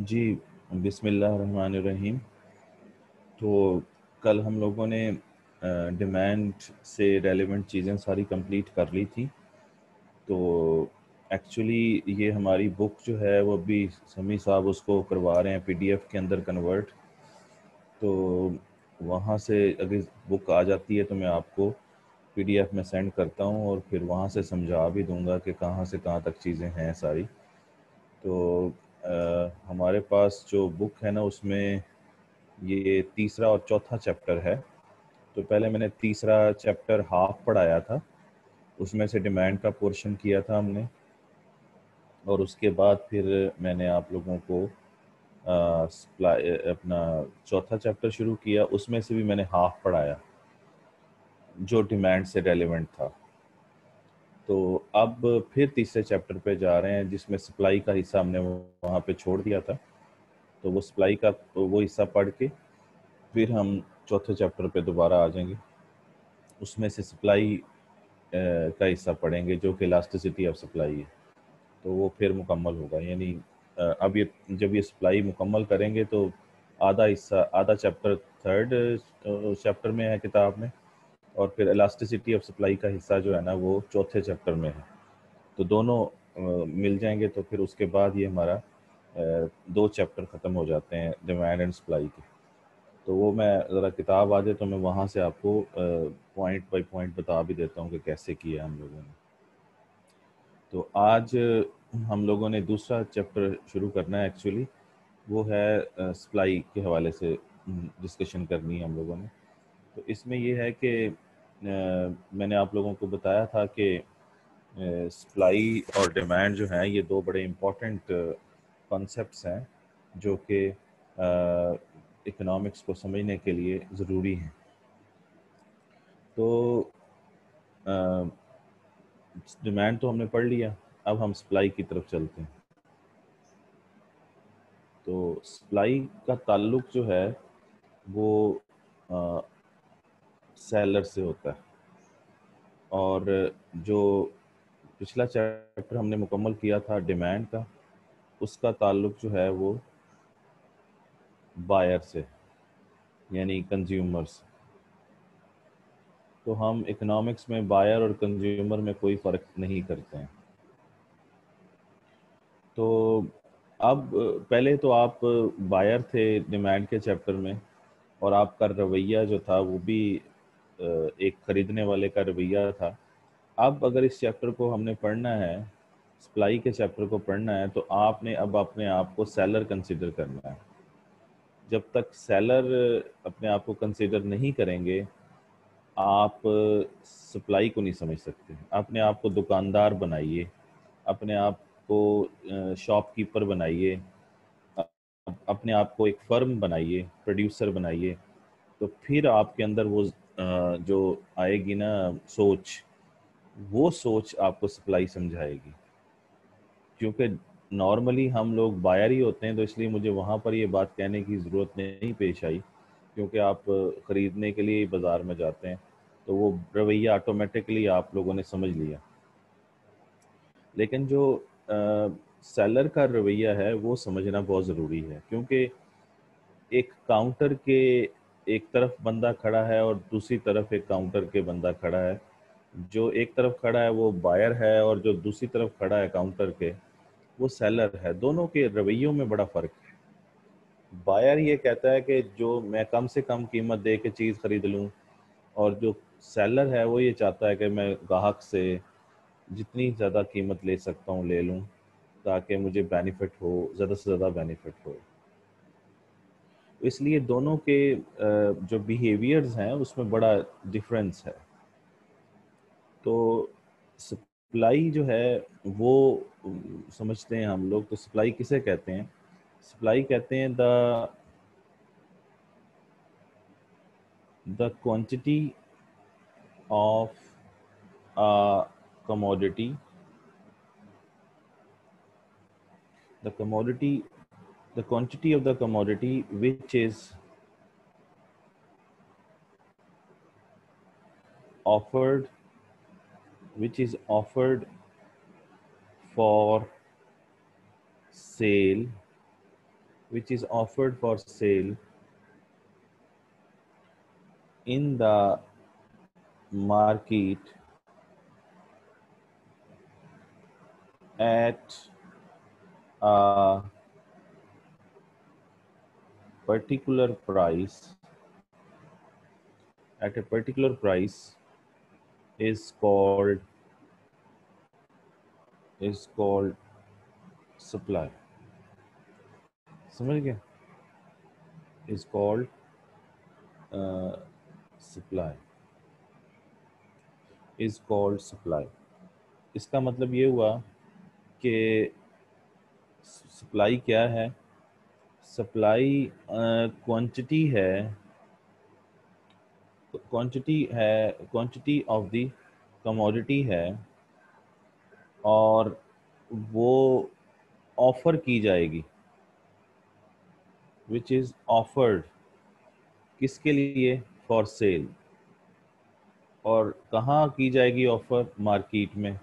जी, बिस्मिल्लाहिर्रहमानिर्रहीम। तो कल हम लोगों ने डिमांड से रेलेवेंट चीज़ें सारी कंप्लीट कर ली थी। तो एक्चुअली ये हमारी बुक जो है वो अभी समी साहब उसको करवा रहे हैं पीडीएफ के अंदर कन्वर्ट। तो वहाँ से अगर बुक आ जाती है तो मैं आपको पीडीएफ में सेंड करता हूँ और फिर वहाँ से समझा भी दूँगा कि कहाँ से कहाँ तक चीज़ें हैं सारी। तो हमारे पास जो बुक है ना उसमें ये तीसरा और चौथा चैप्टर है। तो पहले मैंने तीसरा चैप्टर हाफ पढ़ाया था, उसमें से डिमांड का पोर्शन किया था हमने, और उसके बाद फिर मैंने आप लोगों को अपना चौथा चैप्टर शुरू किया, उसमें से भी मैंने हाफ पढ़ाया जो डिमांड से रेलेवेंट था। तो अब फिर तीसरे चैप्टर पे जा रहे हैं जिसमें सप्लाई का हिस्सा हमने वहाँ पे छोड़ दिया था। तो वो सप्लाई का वो हिस्सा पढ़ के फिर हम चौथे चैप्टर पे दोबारा आ जाएंगे, उसमें से सप्लाई का हिस्सा पढ़ेंगे जो कि इलास्टिसिटी ऑफ सप्लाई है। तो वो फिर मुकम्मल होगा, यानी अब ये जब ये सप्लाई मुकम्मल करेंगे तो आधा हिस्सा, आधा चैप्टर थर्ड चैप्टर में है किताब में, और फिर इलास्टिसिटी ऑफ सप्लाई का हिस्सा जो है ना वो चौथे चैप्टर में है। तो दोनों मिल जाएंगे तो फिर उसके बाद ये हमारा 2 चैप्टर ख़त्म हो जाते हैं डिमांड एंड सप्लाई के। तो वो मैं ज़रा किताब आ जाए तो मैं वहाँ से आपको पॉइंट बाय पॉइंट बता भी देता हूँ कि कैसे किया हम लोगों ने। तो आज हम लोगों ने दूसरा चैप्टर शुरू करना है, एक्चुअली वो है सप्लाई के हवाले से डिस्कशन करनी है हम लोगों ने। तो इसमें ये है कि मैंने आप लोगों को बताया था कि सप्लाई और डिमांड जो है ये दो बड़े इम्पोर्टेंट कॉन्सेप्ट्स हैं जो कि इकोनॉमिक्स को समझने के लिए ज़रूरी हैं। तो डिमांड तो हमने पढ़ लिया, अब हम सप्लाई की तरफ चलते हैं। तो सप्लाई का ताल्लुक जो है वो सेलर से होता है, और जो पिछला चैप्टर हमने मुकम्मल किया था डिमांड का, उसका ताल्लुक जो है वो बायर से, यानी कंज्यूमर से। तो हम इकोनॉमिक्स में बायर और कंज्यूमर में कोई फ़र्क नहीं करते हैं। तो अब पहले तो आप बायर थे डिमांड के चैप्टर में, और आपका रवैया जो था वो भी एक ख़रीदने वाले का रवैया था। अब अगर इस चैप्टर को हमने पढ़ना है, सप्लाई के चैप्टर को पढ़ना है, तो आपने अब अपने आप को सेलर कंसिडर करना है। जब तक सेलर अपने आप को कंसिडर नहीं करेंगे, आप सप्लाई को नहीं समझ सकते। अपने आप को दुकानदार बनाइए, अपने आप को शॉपकीपर बनाइए, अपने आप को एक फर्म बनाइए, प्रोड्यूसर बनाइए। तो फिर आपके अंदर वो जो आएगी ना सोच, वो सोच आपको सप्लाई समझाएगी। क्योंकि नॉर्मली हम लोग बायर ही होते हैं, तो इसलिए मुझे वहाँ पर ये बात कहने की ज़रूरत नहीं पेश आई, क्योंकि आप ख़रीदने के लिए ही बाज़ार में जाते हैं, तो वो रवैया ऑटोमेटिकली आप लोगों ने समझ लिया। लेकिन जो सेलर का रवैया है वो समझना बहुत ज़रूरी है, क्योंकि एक काउंटर के एक तरफ बंदा खड़ा है और दूसरी तरफ एक काउंटर के बंदा खड़ा है। जो एक तरफ खड़ा है वो बायर है, और जो दूसरी तरफ खड़ा है काउंटर के वो सेलर है। दोनों के रवैयों में बड़ा फ़र्क है। बायर ये कहता है कि जो मैं कम से कम कीमत दे के चीज़ ख़रीद लूँ, और जो सेलर है वो ये चाहता है कि मैं ग्राहक से जितनी ज़्यादा कीमत ले सकता हूँ ले लूँ, ताकि मुझे बेनिफिट हो, ज़्यादा से ज़्यादा बेनिफिट हो। इसलिए दोनों के जो बिहेवियर्स हैं उसमें बड़ा डिफरेंस है। तो सप्लाई जो है वो समझते हैं हम लोग। तो सप्लाई किसे कहते हैं? सप्लाई कहते हैं the quantity of a commodity, the commodity, the quantity of the commodity offered, which is offered for sale which is offered for sale in the market at a particular price is called supply. समझ गए? is called supply. is called supply. इसका मतलब ये हुआ कि supply क्या है? Supply quantity of the commodity है, और वो ऑफर की जाएगी, विच इज ऑफर्ड किसके लिए? For sale. और कहाँ की जाएगी ऑफर? मार्केट में।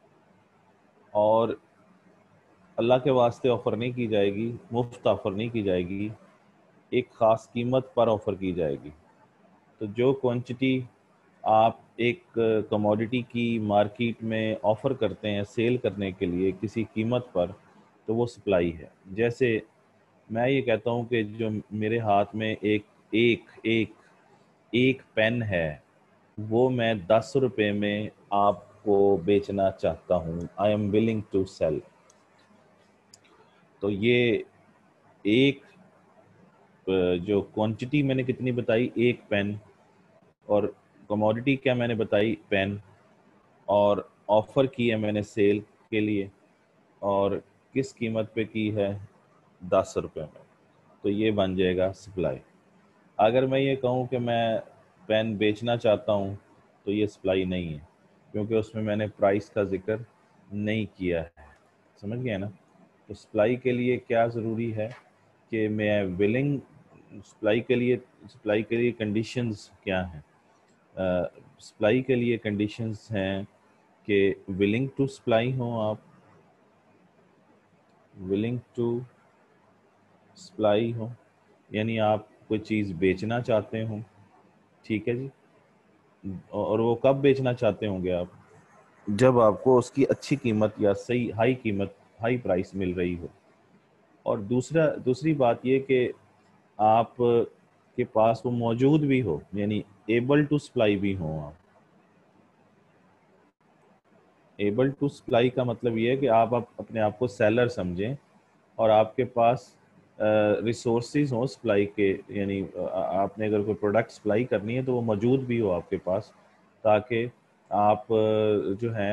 और अल्लाह के वास्ते ऑफर नहीं की जाएगी, मुफ्त ऑफर नहीं की जाएगी, एक ख़ास कीमत पर ऑफर की जाएगी। तो जो क्वांटिटी आप एक कमोडिटी की मार्केट में ऑफर करते हैं सेल करने के लिए किसी कीमत पर, तो वो सप्लाई है। जैसे मैं ये कहता हूँ कि जो मेरे हाथ में एक एक एक एक पेन है, वो मैं 10 रुपये में आपको बेचना चाहता हूँ। I am willing to sell. तो ये एक जो क्वांटिटी मैंने कितनी बताई? एक पेन। और कमोडिटी क्या मैंने बताई? पेन। और ऑफर की है मैंने सेल के लिए, और किस कीमत पे की है? 10 रुपये में। तो ये बन जाएगा सप्लाई। अगर मैं ये कहूँ कि मैं पेन बेचना चाहता हूँ, तो ये सप्लाई नहीं है, क्योंकि उसमें मैंने प्राइस का जिक्र नहीं किया है। समझ गए ना? तो सप्लाई के लिए क्या ज़रूरी है कि मैं विलिंग, सप्लाई के लिए कंडीशंस क्या हैं? सप्लाई के लिए कंडीशंस हैं कि विलिंग टू सप्लाई हो आप, विलिंग टू सप्लाई हो, यानी आप कोई चीज़ बेचना चाहते हो, ठीक है जी। और वो कब बेचना चाहते होंगे आप? जब आपको उसकी अच्छी कीमत या सही हाई कीमत, हाई प्राइस मिल रही हो। और दूसरी बात ये कि आप के पास वो मौजूद भी हो, यानी एबल टू सप्लाई भी हो आप। एबल टू सप्लाई का मतलब ये है कि आप अपने आप को सेलर समझें, और आपके पास रिसोर्सेज हो सप्लाई के, यानी आपने अगर कोई प्रोडक्ट सप्लाई करनी है तो वो मौजूद भी हो आपके पास, ताकि आप जो है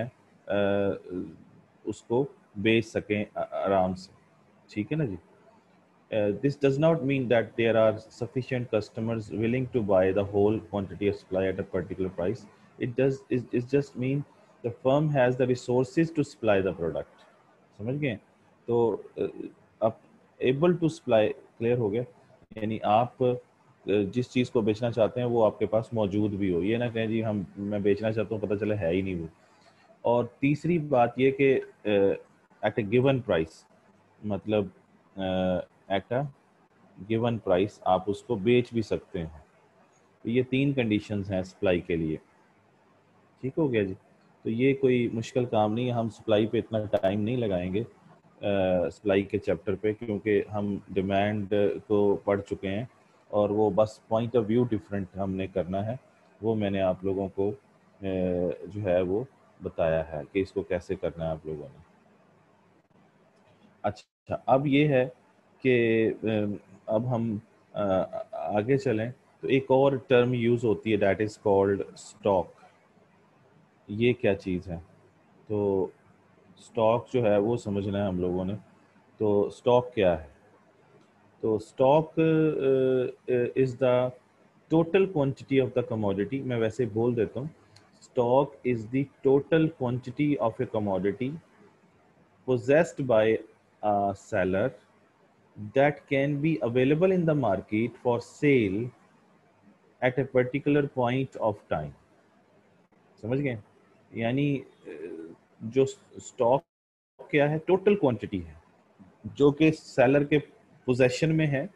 उसको बेच सकें आराम से। ठीक है ना जी? This does not mean that there are sufficient customers willing to buy the whole quantity of supply at a particular price. It just mean the firm has the resources to supply the product. समझ गए? तो आप able to supply clear हो गया, यानी आप जिस चीज़ को बेचना चाहते हैं वो आपके पास मौजूद भी हो। ये ना कहें जी मैं बेचना चाहता हूँ, पता चला है ही नहीं वो। और तीसरी बात ये कि एट ए गिवन प्राइस, मतलब एट अ गिवन प्राइस आप उसको बेच भी सकते हैं। तो ये 3 कंडीशंस हैं सप्लाई के लिए। ठीक हो गया जी? तो ये कोई मुश्किल काम नहीं है, हम सप्लाई पे इतना टाइम नहीं लगाएंगे सप्लाई के चैप्टर पे, क्योंकि हम डिमांड को पढ़ चुके हैं, और वो बस पॉइंट ऑफ व्यू डिफरेंट हमने करना है। वो मैंने आप लोगों को जो है वो बताया है कि इसको कैसे करना है आप लोगों ने। अच्छा, अब ये है कि अब हम आगे चलें तो एक और टर्म यूज़ होती है, दैट इज़ कॉल्ड स्टॉक। ये क्या चीज़ है? तो स्टॉक जो है वो समझना है हम लोगों ने। तो स्टॉक क्या है? तो stock is the total quantity of the commodity. मैं वैसे बोल देता हूँ, stock is the total quantity of a commodity possessed by a seller that can be available in the market for sale at a particular point of time। समझ गए? यानी जो stock क्या है? टोटल क्वांटिटी है जो कि सेलर के पोजेशन में है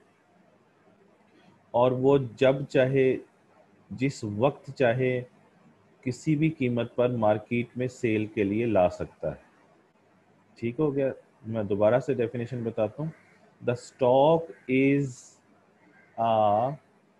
और वो जब चाहे, जिस वक्त चाहे, किसी भी कीमत पर मार्केट में सेल के लिए ला सकता है। ठीक हो गया? मैं दोबारा से डेफिनेशन बताता हूँ। The stock is a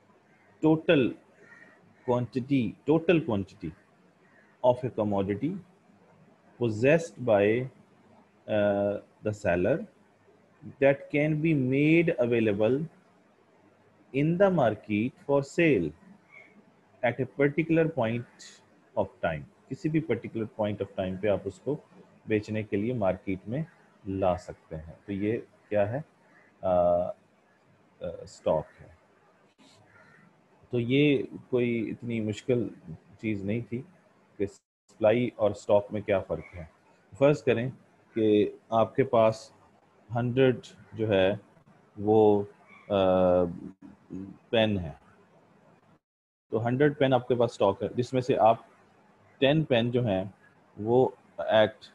total quantity of a commodity possessed by the seller that can be made available in the market for sale at a particular point of time। किसी भी पर्टिकुलर पॉइंट ऑफ टाइम पे आप उसको बेचने के लिए market में ला सकते हैं। तो ये क्या है? स्टॉक है। तो ये कोई इतनी मुश्किल चीज़ नहीं थी कि सप्लाई और स्टॉक में क्या फ़र्क है। फ़र्ज़ करें कि आपके पास 100 जो है वो पेन है, तो 100 पेन आपके पास स्टॉक है, जिसमें से आप 10 पेन जो हैं वो एट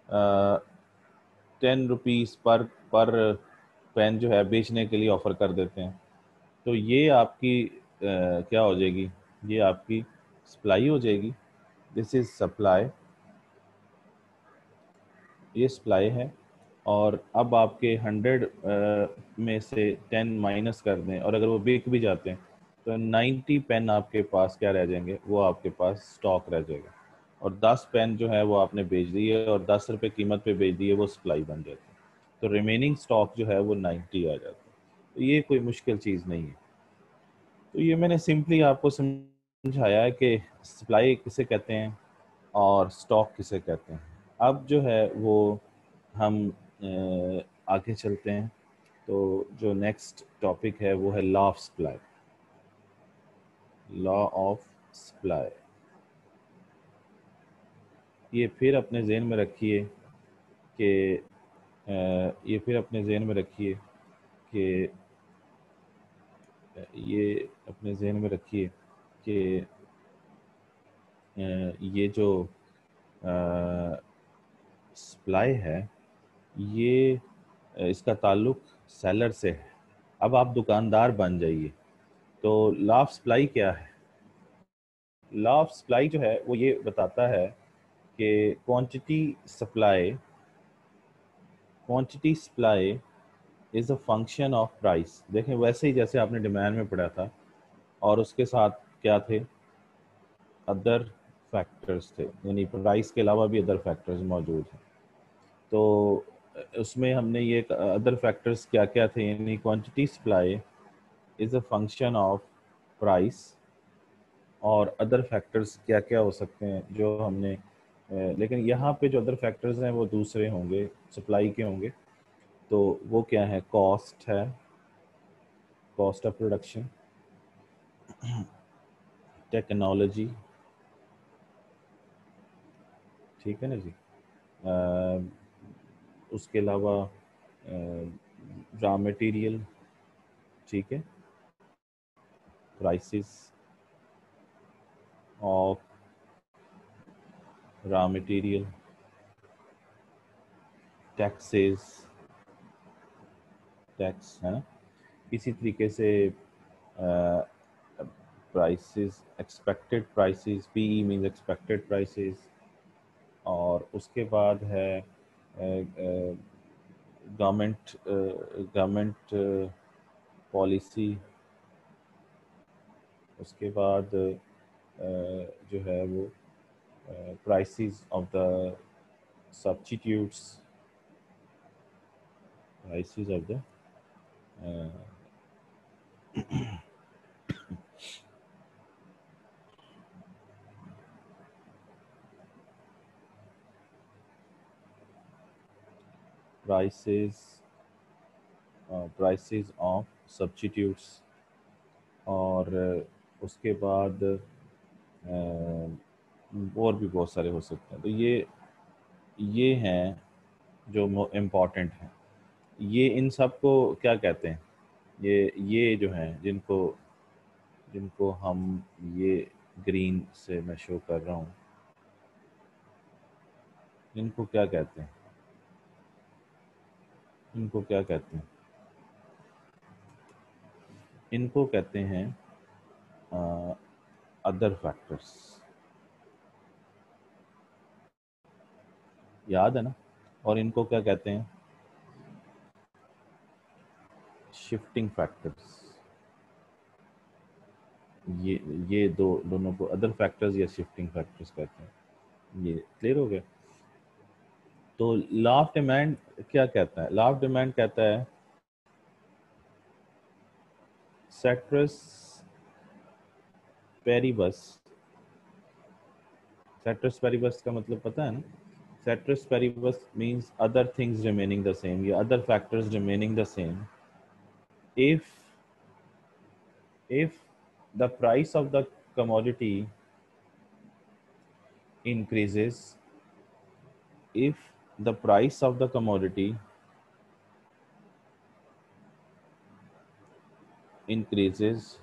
10 रुपीज़ पर पेन जो है बेचने के लिए ऑफ़र कर देते हैं। तो ये आपकी क्या हो जाएगी? ये आपकी सप्लाई हो जाएगी। दिस इज़ सप्लाई, ये सप्लाई है। और अब आपके 100 में से 10 माइनस कर दें और अगर वो बिक भी जाते हैं तो 90 पेन आपके पास क्या रह जाएंगे? वो आपके पास स्टॉक रह जाएगा। और 10 पेन जो है वो आपने बेच दिए और 10 रुपये कीमत पे बेच दिए, वो सप्लाई बन जाती है। तो रिमेनिंग स्टॉक जो है वो 90 आ जाता है। तो ये कोई मुश्किल चीज़ नहीं है। तो ये मैंने सिंपली आपको समझाया है कि सप्लाई किसे कहते हैं और स्टॉक किसे कहते हैं। अब जो है वो हम आगे चलते हैं। तो जो नेक्स्ट टॉपिक है वो है law of supply. Law of supply, ये फिर अपने जहन में रखिए कि ये फिर अपने जहन में रखिए कि ये अपने जहन में रखिए कि ये जो सप्लाई है ये इसका ताल्लुक सेलर से है। अब आप दुकानदार बन जाइए। तो लॉ ऑफ सप्लाई क्या है? लॉ ऑफ सप्लाई जो है वो ये बताता है कि quantity supply is a function of price. देखें, वैसे ही जैसे आपने डिमांड में पढ़ा था और उसके साथ क्या थे? अदर फैक्टर्स थे, यानी प्राइस के अलावा भी अदर फैक्टर्स मौजूद हैं। तो उसमें हमने ये अदर फैक्टर्स क्या क्या थे, यानी quantity supply is a function of price, और अदर फैक्टर्स क्या क्या हो सकते हैं जो हमने लेकिन यहाँ पे जो अदर फैक्टर्स हैं वो दूसरे होंगे, सप्लाई के होंगे। तो वो क्या है? कॉस्ट है, कॉस्ट ऑफ प्रोडक्शन, टेक्नोलॉजी, ठीक है ना जी। उसके अलावा रॉ मटेरियल, ठीक है, prices of raw material, taxes, tax है ना। इसी तरीके से prices, expected prices, PE means expected prices. और उसके बाद है गवर्नमेंट पॉलिसी। उसके बाद जो है वो prices of the substitutes, prices of the prices of substitutes. और उसके बाद और भी बहुत सारे हो सकते हैं। तो ये हैं जो इम्पोर्टेंट हैं। ये इन सब को क्या कहते हैं? ये जो हैं जिनको जिनको हम ये ग्रीन से मैं शो कर रहा हूँ, इनको क्या कहते हैं? इनको क्या कहते हैं? इनको कहते हैं अदर फैक्टर्स। याद है ना? और इनको क्या कहते हैं? Shifting factors. ये दोनों को अदर फैक्टर्स या शिफ्टिंग फैक्टर्स कहते हैं। ये क्लियर हो गया? तो लॉ ऑफ डिमांड क्या कहता है? लॉ ऑफ डिमांड कहता है सेट्रस पेरिबस। सेट्रस पेरिबस का मतलब पता है ना? Ceteris paribus means other things remaining the same, या other factors remaining the same. If the price of the commodity increases, if the price of the commodity increases,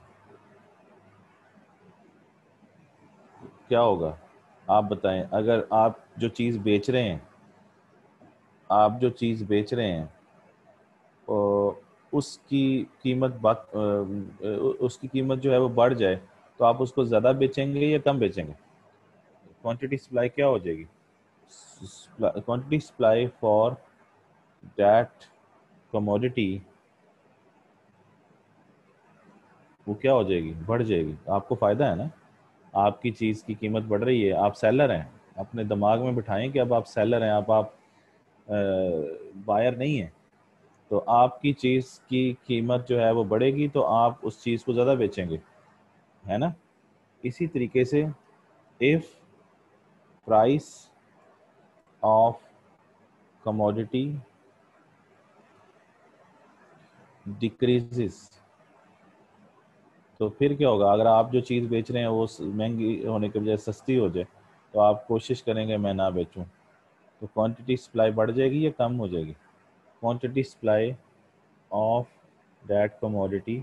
क्या होगा? आप बताएं। अगर आप जो चीज़ बेच रहे हैं, आप जो चीज़ बेच रहे हैं उसकी कीमत उसकी कीमत जो है वो बढ़ जाए, तो आप उसको ज़्यादा बेचेंगे या कम बेचेंगे? क्वांटिटी सप्लाई क्या हो जाएगी? Quantity supply for that commodity वो क्या हो जाएगी? बढ़ जाएगी। आपको फ़ायदा है ना? आपकी चीज़ की कीमत बढ़ रही है, आप सेलर हैं। अपने दिमाग में बिठाएं कि अब आप सेलर हैं, अब आप बायर नहीं हैं। तो आपकी चीज़ की कीमत जो है वो बढ़ेगी, तो आप उस चीज़ को ज़्यादा बेचेंगे, है ना? इसी तरीके से if price of commodity decreases, तो फिर क्या होगा? अगर आप जो चीज़ बेच रहे हैं वो महंगी होने के बजाय सस्ती हो जाए, तो आप कोशिश करेंगे मैं ना बेचूं। तो क्वांटिटी सप्लाई बढ़ जाएगी या कम हो जाएगी? Quantity supply of that commodity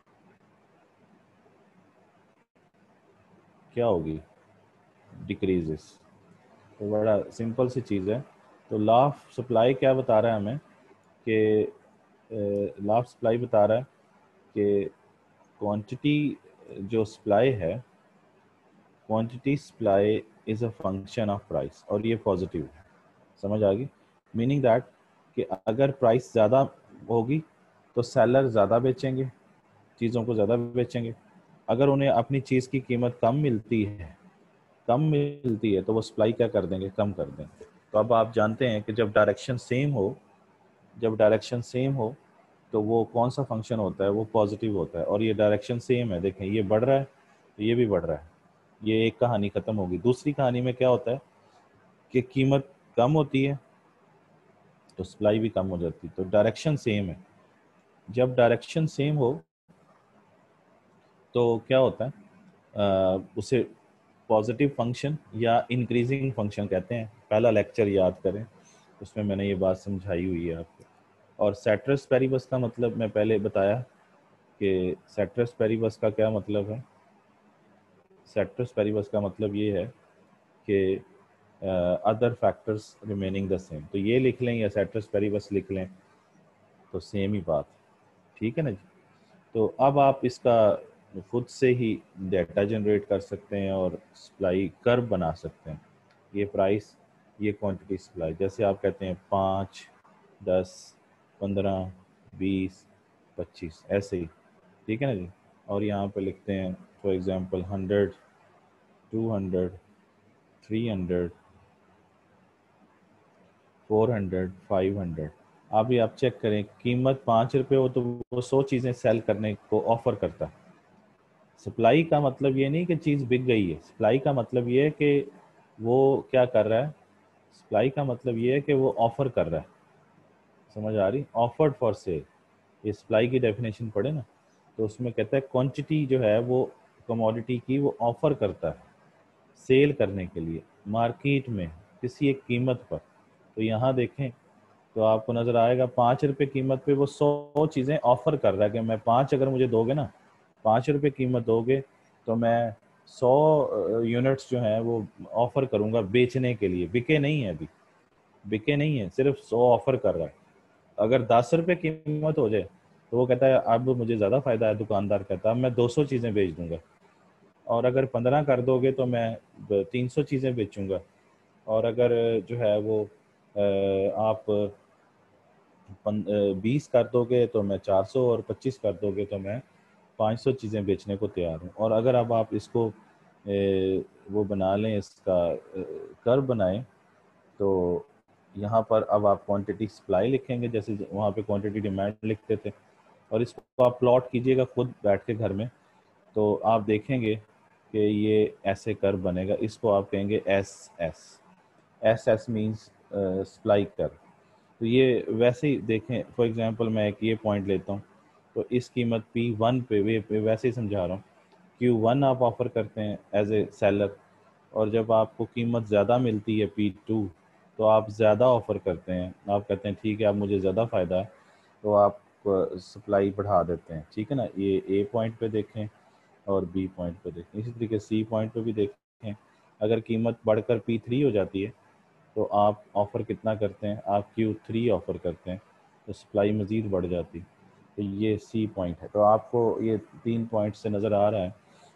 क्या होगी? डिक्रीजेस। तो बड़ा सिंपल सी चीज़ है। तो लॉ ऑफ सप्लाई क्या बता रहा है हमें कि लॉ ऑफ सप्लाई बता रहा है कि क्वांटिटी जो सप्लाई है, quantity supply is a function of price, और ये पॉजिटिव है। समझ आ गई? मीनिंग दैट कि अगर प्राइस ज़्यादा होगी तो सेलर ज़्यादा बेचेंगे, चीज़ों को ज़्यादा बेचेंगे। अगर उन्हें अपनी चीज़ की कीमत कम मिलती है तो वो सप्लाई क्या कर देंगे? कम कर देंगे। तो अब आप जानते हैं कि जब डायरेक्शन सेम हो तो वो कौन सा फंक्शन होता है? वो पॉजिटिव होता है। और ये डायरेक्शन सेम है, देखें ये बढ़ रहा है तो ये भी बढ़ रहा है। ये एक कहानी ख़त्म होगी। दूसरी कहानी में क्या होता है कि कीमत कम होती है तो सप्लाई भी कम हो जाती है। तो डायरेक्शन सेम है। जब डायरेक्शन सेम हो तो क्या होता है? उसे पॉजिटिव फंक्शन या इंक्रीजिंग फंक्शन कहते हैं। पहला लेक्चर याद करें, उसमें मैंने ये बात समझाई हुई है आपको। और सेट्रस पेरिबस का मतलब मैं पहले बताया कि सेट्रस पेरिबस का क्या मतलब है। सेट्रस पेरिबस का मतलब ये है कि other factors remaining the same. तो ये लिख लें या सेट्रस पेरिबस लिख लें तो सेम ही बात। ठीक है ना जी? तो अब आप इसका खुद से ही डेटा जनरेट कर सकते हैं और सप्लाई कर्व बना सकते हैं। ये प्राइस, ये क्वांटिटी सप्लाई, जैसे आप कहते हैं 5, 10, 15, 20, 25, ऐसे ही। ठीक है ना जी? और यहाँ पे लिखते हैं फॉर एग्जांपल 100, 200, 300, 400, 500। अभी आप चेक करें, कीमत 5 रुपये हो तो वो 100 चीज़ें सेल करने को ऑफर करता है। सप्लाई का मतलब ये नहीं कि चीज़ बिक गई है। सप्लाई का मतलब ये है कि वो क्या कर रहा है? सप्लाई का मतलब ये है कि वो ऑफर कर रहा है। समझ आ रही? Offered for sale. ये सप्लाई की डेफिनेशन पढ़े ना, तो उसमें कहता है क्वांटिटी जो है वो कमोडिटी की वो ऑफर करता है सेल करने के लिए मार्केट में किसी एक कीमत पर। तो यहाँ देखें तो आपको नज़र आएगा 5 रुपये कीमत पे वो 100 चीज़ें ऑफर कर रहा है कि मैं 5 अगर मुझे दोगे ना, 5 रुपये कीमत दोगे तो मैं 100 यूनिट्स जो हैं वो ऑफर करूँगा बेचने के लिए। बिके नहीं है अभी, बिके नहीं है, सिर्फ 100 ऑफर कर रहा है। अगर 10 रुपये कीमत हो जाए तो वो कहता है अब मुझे ज़्यादा फ़ायदा है, दुकानदार कहता है मैं 200 चीज़ें बेच दूंगा, और अगर 15 कर दोगे तो मैं 300 चीज़ें बेचूंगा, और अगर जो है वो आप 20 कर दोगे तो मैं 400, और 25 कर दोगे तो मैं 500 चीज़ें बेचने को तैयार हूँ। और अगर अब आप इसको वो बना लें, इसका कर्व बनाएं, तो यहाँ पर अब आप क्वांटिटी सप्लाई लिखेंगे जैसे वहाँ पे क्वांटिटी डिमांड लिखते थे, और इसको आप प्लॉट कीजिएगा खुद बैठ के घर में, तो आप देखेंगे कि ये ऐसे कर्व बनेगा। इसको आप कहेंगे S S. S S means supply curve. तो ये वैसे ही देखें, फॉर एग्जांपल मैं एक ये पॉइंट लेता हूँ, तो इस कीमत P1 पे वैसे ही समझा रहा हूँ, Q1 आप ऑफ़र करते हैं एज ए सेलर, और जब आपको कीमत ज़्यादा मिलती है P2, तो आप ज़्यादा ऑफ़र करते हैं, आप कहते हैं ठीक है अब मुझे ज़्यादा फ़ायदा है, तो आप सप्लाई बढ़ा देते हैं, ठीक है ना। ये ए पॉइंट पे देखें और बी पॉइंट पे देखें, इसी तरीके सी पॉइंट पे भी देखें। अगर कीमत बढ़कर P3 हो जाती है तो आप ऑफ़र कितना करते हैं, आप Q3 ऑफ़र करते हैं, तो सप्लाई मज़ीद बढ़ जाती। तो ये सी पॉइंट है। तो आपको ये 3 पॉइंट से नज़र आ रहा है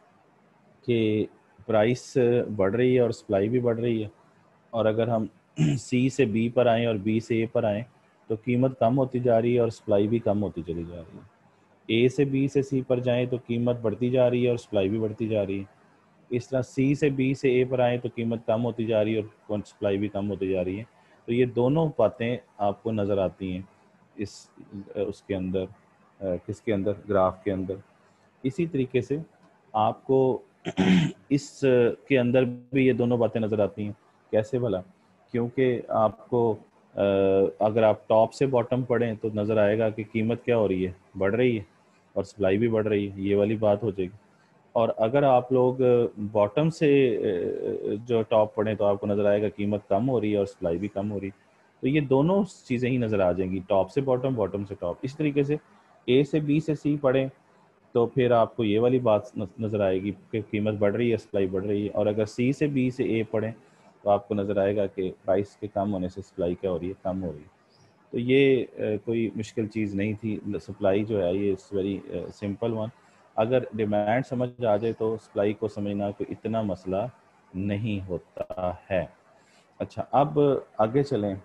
कि प्राइस बढ़ रही है और सप्लाई भी बढ़ रही है। और अगर हम सी से बी पर आएँ और बी से ए पर आएँ, तो कीमत कम होती जा रही है और सप्लाई भी कम होती चली जा रही है। ए से बी से सी पर जाएँ तो कीमत बढ़ती जा रही है और सप्लाई भी बढ़ती जा रही है। इस तरह सी से बी से ए पर आए तो कीमत कम होती जा रही है और सप्लाई भी कम होती जा रही है। तो ये दोनों बातें आपको नज़र आती हैं इस उसके अंदर, किसके अंदर, ग्राफ के अंदर। इसी तरीके से आपको इस के अंदर भी ये दोनों बातें नज़र आती हैं। कैसे भला? क्योंकि आपको अगर आप टॉप से बॉटम पढ़ें तो नज़र आएगा कि कीमत क्या हो रही है, बढ़ रही है, और सप्लाई भी बढ़ रही है, ये वाली बात हो जाएगी। और अगर आप लोग बॉटम से जो टॉप पढ़ें तो आपको नज़र आएगा कीमत कम हो रही है और सप्लाई भी कम हो रही है। तो ये दोनों चीज़ें ही नज़र आ जाएंगी, टॉप से बॉटम, बॉटम से टॉप। इस तरीके से ए से बी से सी पढ़ें तो फिर आपको ये वाली बात नज़र आएगी कि कीमत बढ़ रही है, सप्लाई बढ़ रही है। और अगर सी से बी से ए पढ़ें तो आपको नज़र आएगा कि प्राइस के कम होने से सप्लाई क्या हो रही है, कम हो रही है। तो ये कोई मुश्किल चीज़ नहीं थी। सप्लाई जो है ये इट्स वेरी सिंपल वन। अगर डिमांड समझ आ जाए तो सप्लाई को समझना कोई इतना मसला नहीं होता है। अच्छा, अब आगे चलें।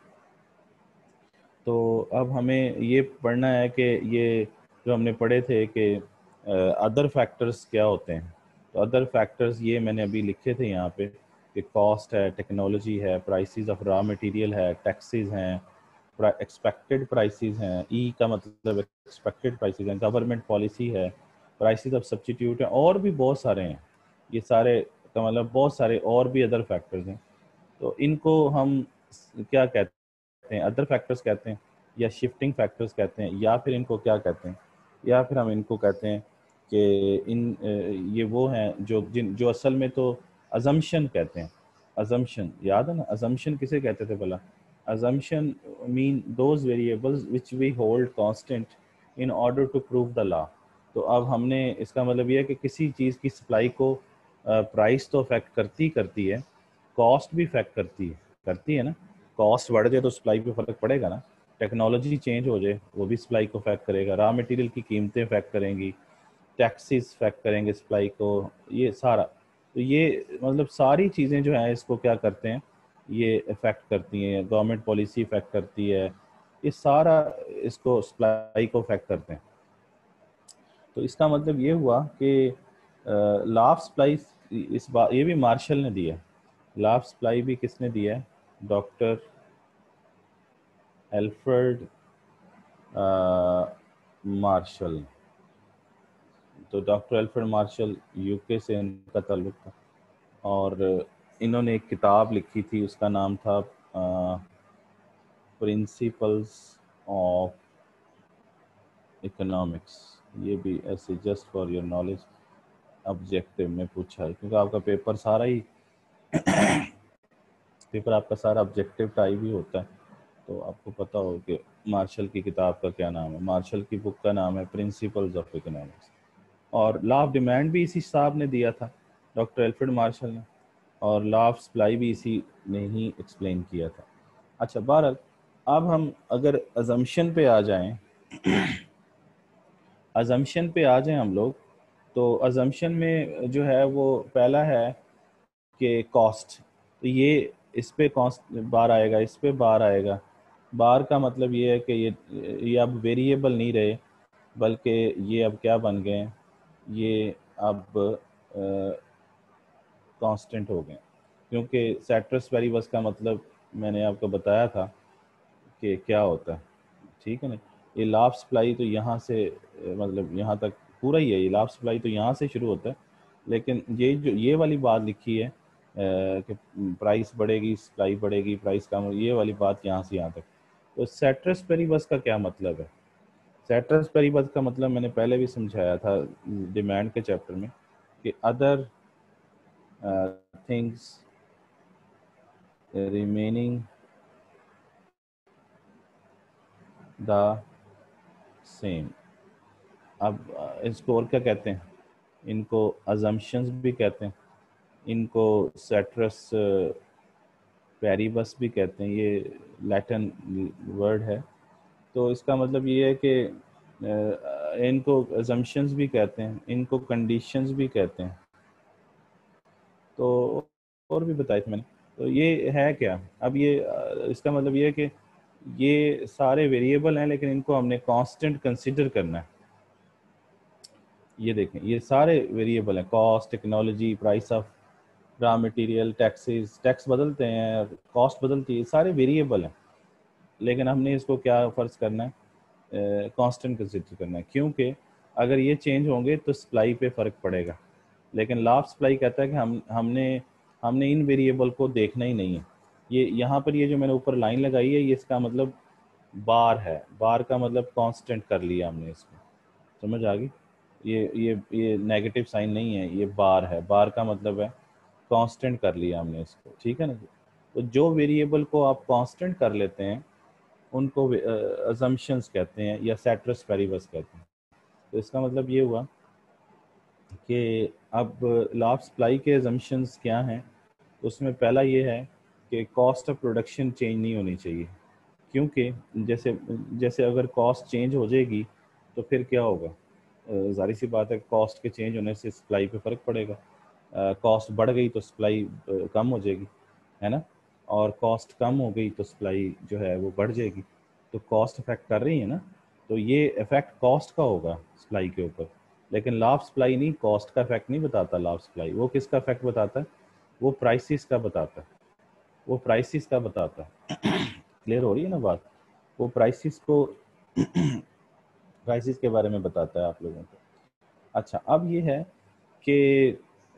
तो अब हमें ये पढ़ना है कि ये जो हमने पढ़े थे कि अदर फैक्टर्स क्या होते हैं। तो अदर फैक्टर्स ये मैंने अभी लिखे थे यहाँ पे कि कॉस्ट है, टेक्नोलॉजी है, प्राइसेस ऑफ रॉ मटेरियल है, टैक्सेस हैं, एक्सपेक्टेड प्राइसेस हैं, ई का मतलब एक्सपेक्टेड प्राइसेस हैं, गवर्नमेंट पॉलिसी है, प्राइसेस ऑफ सब्स्टिट्यूट है, और भी बहुत सारे हैं। ये सारे का मतलब बहुत सारे और भी अदर फैक्टर्स हैं। तो इनको हम क्या कहते हैं, अदर फैक्टर्स कहते हैं, या शिफ्टिंग फैक्टर्स कहते हैं, या फिर इनको क्या कहते हैं, या फिर हम इनको कहते हैं कि ये वो हैं जो असल में तो अजम्पशन कहते हैं। अजम्पशन याद है ना, अजम्पशन किसे कहते थे भला? Assumption mean those variables which we hold constant in order to prove the law. तो अब हमने इसका मतलब ये है कि किसी चीज़ की सप्लाई को प्राइस तो अफेक्ट करती है, कॉस्ट भी इफेक्ट करती है ना। कॉस्ट बढ़ जाए तो सप्लाई पे फर्क पड़ेगा ना। टेक्नोलॉजी चेंज हो जाए वो भी सप्लाई को इफेक्ट करेगा, रॉ मटेरियल की कीमतें इफेक्ट करेंगी, टैक्सेस इफेक्ट करेंगे सप्लाई को, ये सारा। तो ये मतलब सारी चीज़ें जो हैं इसको क्या करते हैं, ये इफेक्ट करती हैं। गवर्नमेंट पॉलिसी इफेक्ट करती है, ये सारा इसको सप्लाई को इफेक्ट करते हैं। तो इसका मतलब ये हुआ कि लॉ ऑफ सप्लाई इस बार ये भी मार्शल ने दिया है। लॉ ऑफ सप्लाई भी किसने दिया है? Doctor Alfred Marshall. तो डॉक्टर एल्फ्रेड मार्शल यूके से इनका ताल्लुक था, और इन्होंने एक किताब लिखी थी, उसका नाम था प्रिंसिपल्स ऑफ इकोनॉमिक्स। ये भी ऐसे just for your knowledge objective में पूछा है, क्योंकि आपका पेपर आपका सारा ऑब्जेक्टिव टाइप ही होता है। तो आपको पता हो कि मार्शल की किताब का क्या नाम है। मार्शल की बुक का नाम है प्रिंसिपल्स ऑफ इकोनॉमिक्स। और लॉ ऑफ डिमांड भी इसी साहब ने दिया था, डॉक्टर एल्फ्रेड मार्शल ने, और लॉ ऑफ सप्लाई भी इसी ने ही एक्सप्लेन किया था। अच्छा, बहरहाल अब हम अगर अजम्पशन पे आ जाएं अजम्पशन पे आ जाएं हम लोग, तो अजम्पशन में जो है वो पहला है कि कॉस्ट, तो ये इस पे कॉस्ट बार आएगा, इस पे बार आएगा। बार का मतलब ये है कि ये अब वेरिएबल नहीं रहे, बल्कि ये अब क्या बन गए हैं, ये अब कांस्टेंट हो गए, क्योंकि सेट्रस वेरिएबल्स का मतलब मैंने आपको बताया था कि क्या होता है, ठीक है ना। ये लाभ सप्लाई तो यहाँ से मतलब यहाँ तक पूरा ही है, ये लाभ सप्लाई तो यहाँ से शुरू होता है, लेकिन ये जो ये वाली बात लिखी है कि प्राइस बढ़ेगी सप्लाई बढ़ेगी प्राइस कम, ये वाली बात यहाँ से यहाँ तक। तो सेट्रस पेरिबस का क्या मतलब है? सेट्रस पेरिबस का मतलब मैंने पहले भी समझाया था डिमांड के चैप्टर में कि other things remaining the same. अब इसको और क्या कहते हैं? इनको अजम्पशंस भी कहते हैं, इनको सेट्रस पेरिबस भी कहते हैं, ये लैटिन वर्ड है। तो इसका मतलब ये है कि इनको अजम्पशंस भी कहते हैं, इनको कंडीशंस भी कहते हैं। तो और भी बताए थे मैंने। तो ये है क्या, अब ये इसका मतलब ये है कि ये सारे वेरिएबल हैं, लेकिन इनको हमने कांस्टेंट कंसीडर करना है। ये देखें, ये सारे वेरिएबल हैं, cost, technology, price of raw material, taxes, tax बदलते हैं, कॉस्ट बदलती है, सारे वेरिएबल हैं, लेकिन हमने इसको क्या फ़र्ज करना है, कांस्टेंट कंसिडर करना है, क्योंकि अगर ये चेंज होंगे तो सप्लाई पे फ़र्क पड़ेगा। लेकिन लाभ सप्लाई कहता है कि हमने हमने इन वेरिएबल को देखना ही नहीं है। ये यहाँ पर ये जो मैंने ऊपर लाइन लगाई है, ये इसका मतलब बार है, बार का मतलब कांस्टेंट कर लिया हमने इसको, समझ आ गई? ये नेगेटिव साइन नहीं है, ये बार है, बार का मतलब है कांस्टेंट कर लिया हमने इसको, ठीक है ना। तो जो वेरिएबल को आप कांस्टेंट कर लेते हैं उनको अजम्पशंस कहते हैं या सेट्रस पेरिबस कहते हैं। तो इसका मतलब ये हुआ कि अब लाभ सप्लाई के अजम्पशंस क्या हैं। उसमें पहला ये है कि कॉस्ट ऑफ प्रोडक्शन चेंज नहीं होनी चाहिए, क्योंकि जैसे जैसे अगर कॉस्ट चेंज हो जाएगी तो फिर क्या होगा, जाहिर सी बात है कॉस्ट के चेंज होने से सप्लाई पे फ़र्क पड़ेगा। कॉस्ट बढ़ गई तो सप्लाई कम हो जाएगी, है ना, और कॉस्ट कम हो गई तो सप्लाई जो है वो बढ़ जाएगी। तो कॉस्ट इफेक्ट कर रही है ना, तो ये इफेक्ट कॉस्ट का होगा सप्लाई के ऊपर, लेकिन लाभ सप्लाई नहीं, कॉस्ट का इफेक्ट नहीं बताता लाभ सप्लाई। वो किसका इफेक्ट बताता है? वो प्राइसिस का बताता है, वो प्राइसिस का बताता है। क्लियर हो रही है ना बात? वो प्राइसिस को प्राइसिस के बारे में बताता है आप लोगों को। अच्छा, अब ये है कि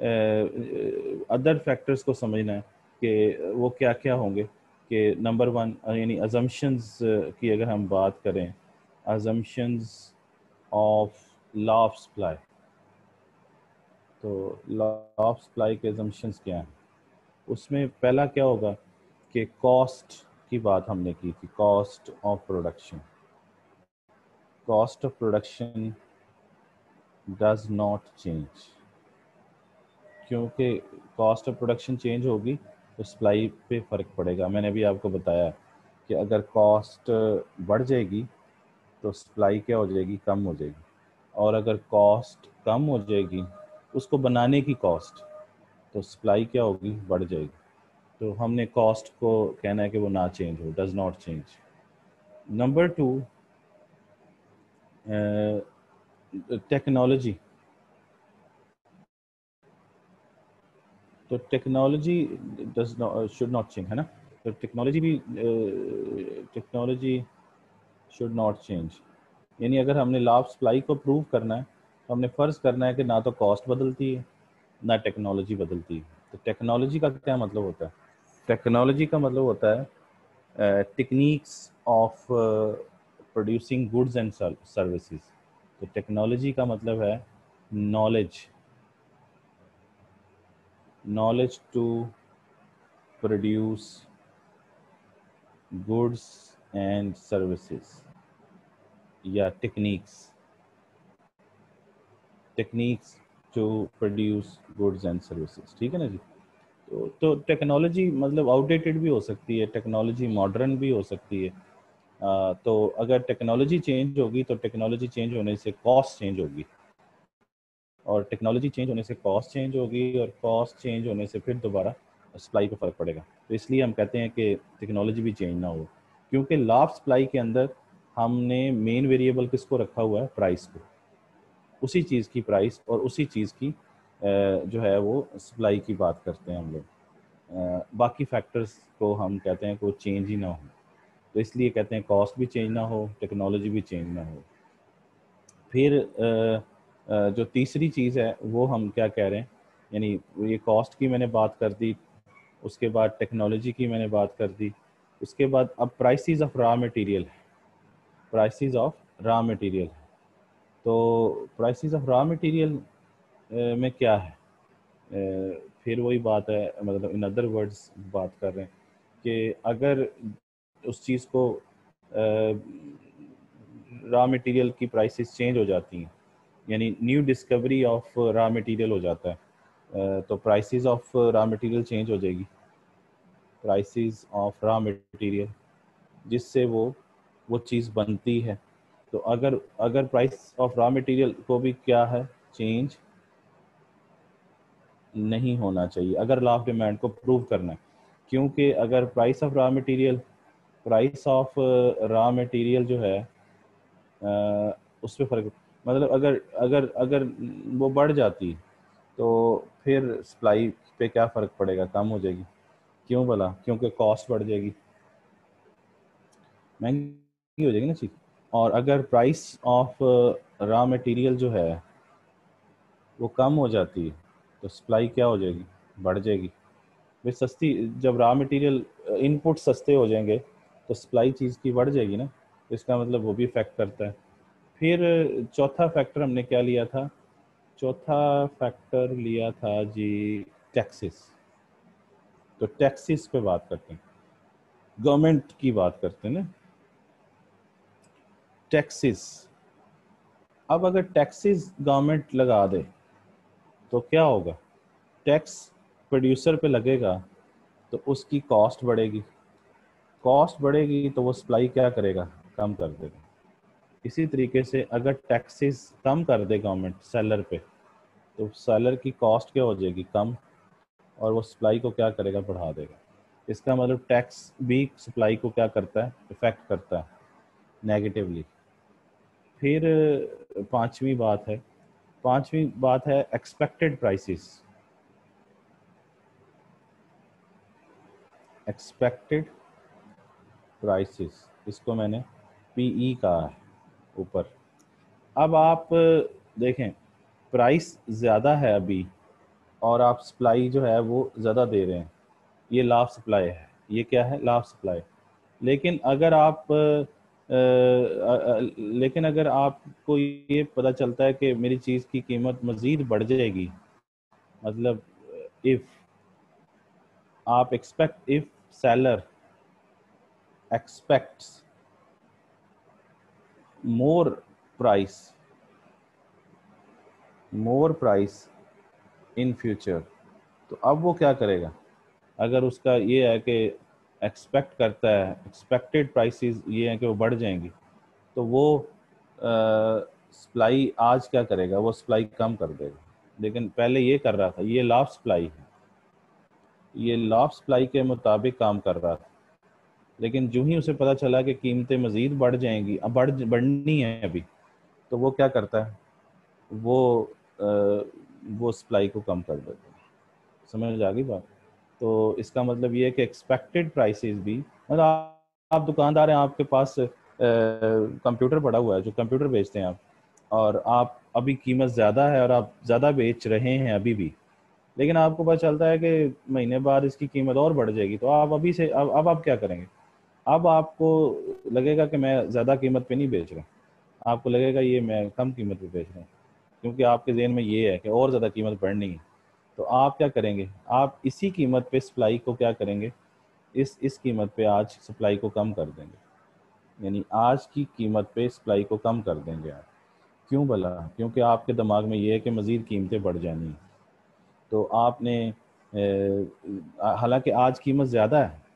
अदर फैक्टर्स को समझना है कि वो क्या क्या होंगे। कि नंबर वन यानी अजम्पशंस की अगर हम बात करें, assumptions of law of supply, तो लॉ ऑफ सप्लाई के अजम्पशंस क्या हैं? उसमें पहला क्या होगा कि कॉस्ट की बात हमने की थी, cost of production. Cost of production does not change, क्योंकि कॉस्ट ऑफ प्रोडक्शन चेंज होगी तो सप्लाई पे फ़र्क पड़ेगा। मैंने अभी आपको बताया कि अगर कॉस्ट बढ़ जाएगी तो सप्लाई क्या हो जाएगी, कम हो जाएगी, और अगर कॉस्ट कम हो जाएगी उसको बनाने की कॉस्ट, तो सप्लाई क्या होगी, बढ़ जाएगी। तो हमने कॉस्ट को कहना है कि वो ना चेंज हो, does not change. Number two, technology. तो technology does not should not change, है ना। तो टेक्नोलॉजी भी टेक्नोलॉजी शुड नॉट चेंज, यानी अगर हमने लाभ सप्लाई को प्रूव करना है तो हमने फ़र्ज़ करना है कि ना तो कॉस्ट बदलती है ना टेक्नोलॉजी बदलती है। तो टेक्नोलॉजी का क्या मतलब होता है? टेक्नोलॉजी का मतलब होता है techniques of producing goods and services. तो टेक्नोलॉजी का मतलब है knowledge, knowledge to produce goods and services, या techniques, techniques to produce goods and services, ठीक है ना जी। तो टेक्नोलॉजी मतलब आउटडेटेड भी हो सकती है, टेक्नोलॉजी मॉडर्न भी हो सकती है। तो अगर टेक्नोलॉजी चेंज होगी तो टेक्नोलॉजी चेंज होने से कॉस्ट चेंज होगी, और टेक्नोलॉजी चेंज होने से कॉस्ट चेंज होगी, और कॉस्ट चेंज होने से फिर दोबारा सप्लाई पे फ़र्क पड़ेगा। तो इसलिए हम कहते हैं कि टेक्नोलॉजी भी चेंज ना हो, क्योंकि लॉ ऑफ सप्लाई के अंदर हमने मेन वेरिएबल किसको रखा हुआ है, प्राइस को। उसी चीज़ की प्राइस और उसी चीज़ की जो है वो सप्लाई की बात करते हैं हम लोग। बाकी फैक्टर्स को हम कहते हैं को चेंज ही ना हो, तो इसलिए कहते हैं कॉस्ट भी चेंज ना हो, टेक्नोलॉजी भी चेंज ना हो। फिर जो तीसरी चीज़ है वो हम क्या कह रहे हैं, यानी ये कॉस्ट की मैंने बात कर दी, उसके बाद टेक्नोलॉजी की मैंने बात कर दी, उसके बाद अब prices of raw material, prices of raw material. तो प्राइसेस ऑफ रॉ मटेरियल में क्या है, फिर वही बात है, मतलब इन अदर वर्ड्स बात कर रहे हैं कि अगर उस चीज़ को रॉ मटेरियल की प्राइसेस चेंज हो जाती हैं, यानी new discovery of raw material हो जाता है, तो prices of raw material change हो जाएगी, प्राइसेस ऑफ रॉ मटेरियल, जिससे वो चीज़ बनती है। तो अगर अगर प्राइस ऑफ रॉ मटेरियल को भी क्या है, चेंज नहीं होना चाहिए अगर लॉ ऑफ डिमांड को प्रूव करना है, क्योंकि अगर price of raw material, price of raw material जो है उस पर फर्क, मतलब अगर अगर अगर वो बढ़ जाती तो फिर सप्लाई पे क्या फ़र्क पड़ेगा, कम हो जाएगी। क्यों भला, क्योंकि कॉस्ट बढ़ जाएगी, महंगी हो जाएगी ना चीज़। और अगर प्राइस ऑफ रॉ मटेरियल जो है वो कम हो जाती है तो सप्लाई क्या हो जाएगी, बढ़ जाएगी। वे सस्ती, जब रॉ मटेरियल इनपुट सस्ते हो जाएंगे तो सप्लाई चीज़ की बढ़ जाएगी ना, तो इसका मतलब वो भी इफेक्ट करता है। फिर चौथा फैक्टर हमने क्या लिया था, चौथा फैक्टर लिया था जी टैक्सेस। तो टैक्सेस पे बात करते हैं, गवर्नमेंट की बात करते हैं ना, टैक्सेस। अब अगर टैक्सेस गवर्नमेंट लगा दे तो क्या होगा, टैक्स प्रोड्यूसर पे लगेगा तो उसकी कॉस्ट बढ़ेगी, कॉस्ट बढ़ेगी तो वो सप्लाई क्या करेगा, कम कर देगा। इसी तरीके से अगर टैक्सेस कम कर दे गवर्नमेंट सेलर पे, तो सेलर की कॉस्ट क्या हो जाएगी, कम, और वो सप्लाई को क्या करेगा, बढ़ा देगा। इसका मतलब टैक्स भी सप्लाई को क्या करता है, इफेक्ट करता है नेगेटिवली। फिर पांचवी बात है एक्सपेक्टेड प्राइसेस, एक्सपेक्टेड प्राइसेस, इसको मैंने पीई कहा है ऊपर। अब आप देखें, प्राइस ज़्यादा है अभी और आप सप्लाई जो है वो ज़्यादा दे रहे हैं, ये लॉ ऑफ सप्लाई है, ये क्या है, लॉ ऑफ सप्लाई। लेकिन अगर आप लेकिन अगर आपको ये पता चलता है कि मेरी चीज़ की कीमत मज़ीद बढ़ जाएगी, मतलब इफ़ आप expect, if seller expects more price, more price in future, तो अब वो क्या करेगा, अगर उसका ये है कि एक्सपेक्ट करता है, एक्सपेक्टेड प्राइसेस ये हैं कि वो बढ़ जाएंगी, तो वो सप्लाई आज क्या करेगा, वो सप्लाई कम कर देगा। लेकिन पहले ये कर रहा था, ये लॉ ऑफ सप्लाई है, ये लॉ ऑफ सप्लाई के मुताबिक काम कर रहा था। लेकिन जो ही उसे पता चला कि कीमतें मज़ीद बढ़ जाएंगी, अब बढ़नी है अभी, तो वो क्या करता है, वो वो सप्लाई को कम कर देता है। समझ आ गई बात। तो इसका मतलब ये है कि एक्सपेक्टेड प्राइसेस भी, मतलब आप दुकानदार हैं, आपके पास कंप्यूटर पड़ा हुआ है, जो कंप्यूटर बेचते हैं आप, और आप अभी कीमत ज़्यादा है और आप ज़्यादा बेच रहे हैं अभी भी, लेकिन आपको पता चलता है कि महीने बाद इसकी कीमत और बढ़ जाएगी, तो आप अभी से अब आप क्या करेंगे, अब आपको लगेगा कि मैं ज़्यादा कीमत पे नहीं बेच रहा, आपको लगेगा ये मैं कम कीमत पे बेच रहा हूँ, क्योंकि आपके जहन में ये है कि और ज़्यादा कीमत बढ़नी है। तो आप क्या करेंगे, आप इसी कीमत पे सप्लाई को क्या करेंगे, इस कीमत पे आज सप्लाई को कम कर देंगे, यानी आज की कीमत पे सप्लाई को कम कर देंगे आप। क्यों भला, क्योंकि आपके दिमाग में ये है कि मज़ीद कीमतें बढ़ जानी हैं। तो आपने हालांकि आज कीमत ज़्यादा है,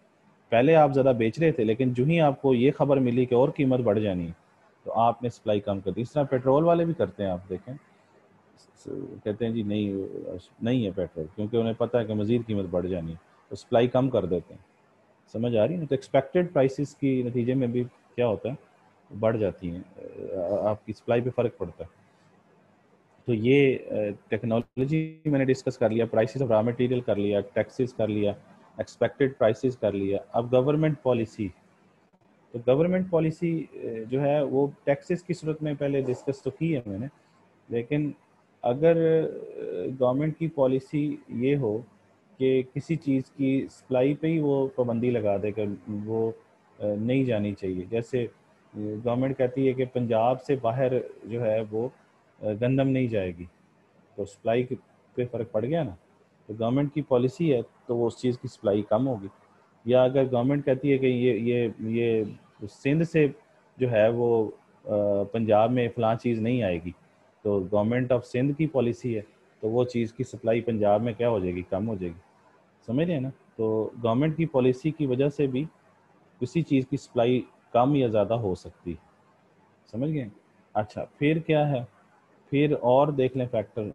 पहले आप ज़्यादा बेच रहे थे, लेकिन जो ही आपको ये खबर मिली कि और कीमत बढ़ जानी है तो आपने सप्लाई कम कर दी। इस तरह पेट्रोल वाले भी करते हैं, आप देखें, कहते हैं जी नहीं नहीं है पेट्रोल, क्योंकि उन्हें पता है कि मज़ीद कीमत बढ़ जानी है तो सप्लाई कम कर देते हैं। समझ आ रही है? तो एक्सपेक्टेड प्राइसेस की नतीजे में भी क्या होता है, बढ़ जाती हैं, आपकी सप्लाई पे फ़र्क पड़ता है। तो ये टेक्नोलॉजी मैंने डिस्कस कर लिया, प्राइसेस ऑफ रॉ मटेरियल कर लिया, टैक्सेस कर लिया, एक्सपेक्टेड प्राइसेस कर लिया। अब गवर्नमेंट पॉलिसी, तो गवर्नमेंट पॉलिसी जो है वो टैक्सेस की सूरत में पहले डिस्कस तो की है मैंने, लेकिन अगर गवर्नमेंट की पॉलिसी ये हो कि किसी चीज़ की सप्लाई पे ही वो पाबंदी लगा दे कि वो नहीं जानी चाहिए, जैसे गवर्नमेंट कहती है कि पंजाब से बाहर जो है वो गंदम नहीं जाएगी, तो सप्लाई पे फ़र्क पड़ गया ना। तो गवर्नमेंट की पॉलिसी है तो वो उस चीज़ की सप्लाई कम होगी। या अगर गवर्नमेंट कहती है कि ये सिंध से जो है वो पंजाब में फ़लाँ चीज़ नहीं आएगी, तो गवर्नमेंट ऑफ सिंध की पॉलिसी है तो वो चीज़ की सप्लाई पंजाब में क्या हो जाएगी, कम हो जाएगी। समझ रहे हैं ना? तो गवर्नमेंट की पॉलिसी की वजह से भी किसी चीज़ की सप्लाई कम या ज़्यादा हो सकती है। समझ गए? अच्छा, फिर क्या है, फिर और देख लें फैक्टर,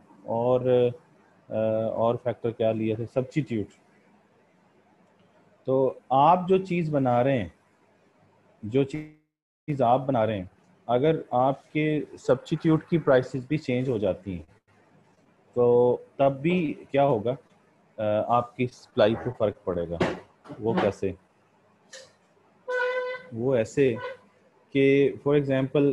और फैक्टर क्या लिए थे, सब्स्टिट्यूट। तो आप जो चीज़ बना रहे हैं, जो चीज़ आप बना रहे हैं, अगर आपके सब्स्टिट्यूट की प्राइसेस भी चेंज हो जाती हैं तो तब भी क्या होगा, आपकी सप्लाई पे फ़र्क पड़ेगा। वो कैसे? वो ऐसे कि फॉर एग्ज़ाम्पल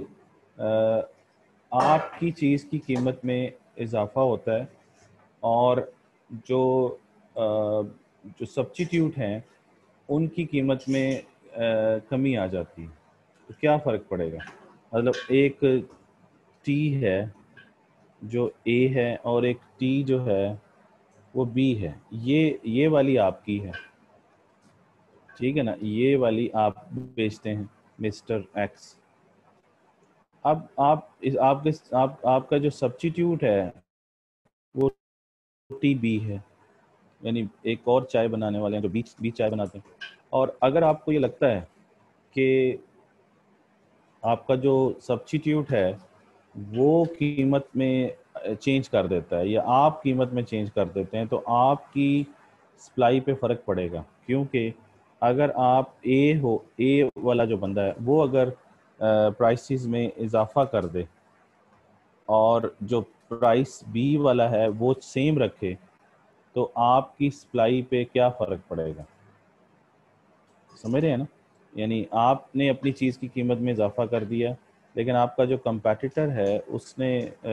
आपकी चीज़ की कीमत में इजाफा होता है और जो जो सब्स्टिट्यूट हैं उनकी कीमत में कमी आ जाती है, तो क्या फ़र्क पड़ेगा? मतलब एक टी है जो ए है और एक टी जो है वो बी है, ये वाली आपकी है, ठीक है ना, ये वाली आप बेचते हैं मिस्टर एक्स। अब आप इस आपके आपका जो सब्स्टिट्यूट है वो टी बी है, यानी एक और चाय बनाने वाले हैं जो बीच बीच चाय बनाते हैं। और अगर आपको ये लगता है कि आपका जो सब्स्टिट्यूट है वो कीमत में चेंज कर देता है या आप कीमत में चेंज कर देते हैं, तो आपकी सप्लाई पे फ़र्क पड़ेगा, क्योंकि अगर आप ए वाला जो बंदा है वो अगर प्राइसेस में इजाफा कर दे और जो प्राइस बी वाला है वो सेम रखे, तो आपकी सप्लाई पे क्या फ़र्क पड़ेगा? समझ रहे हैं ना? यानी आपने अपनी चीज़ की कीमत में इजाफा कर दिया, लेकिन आपका जो कंपटीटर है उसने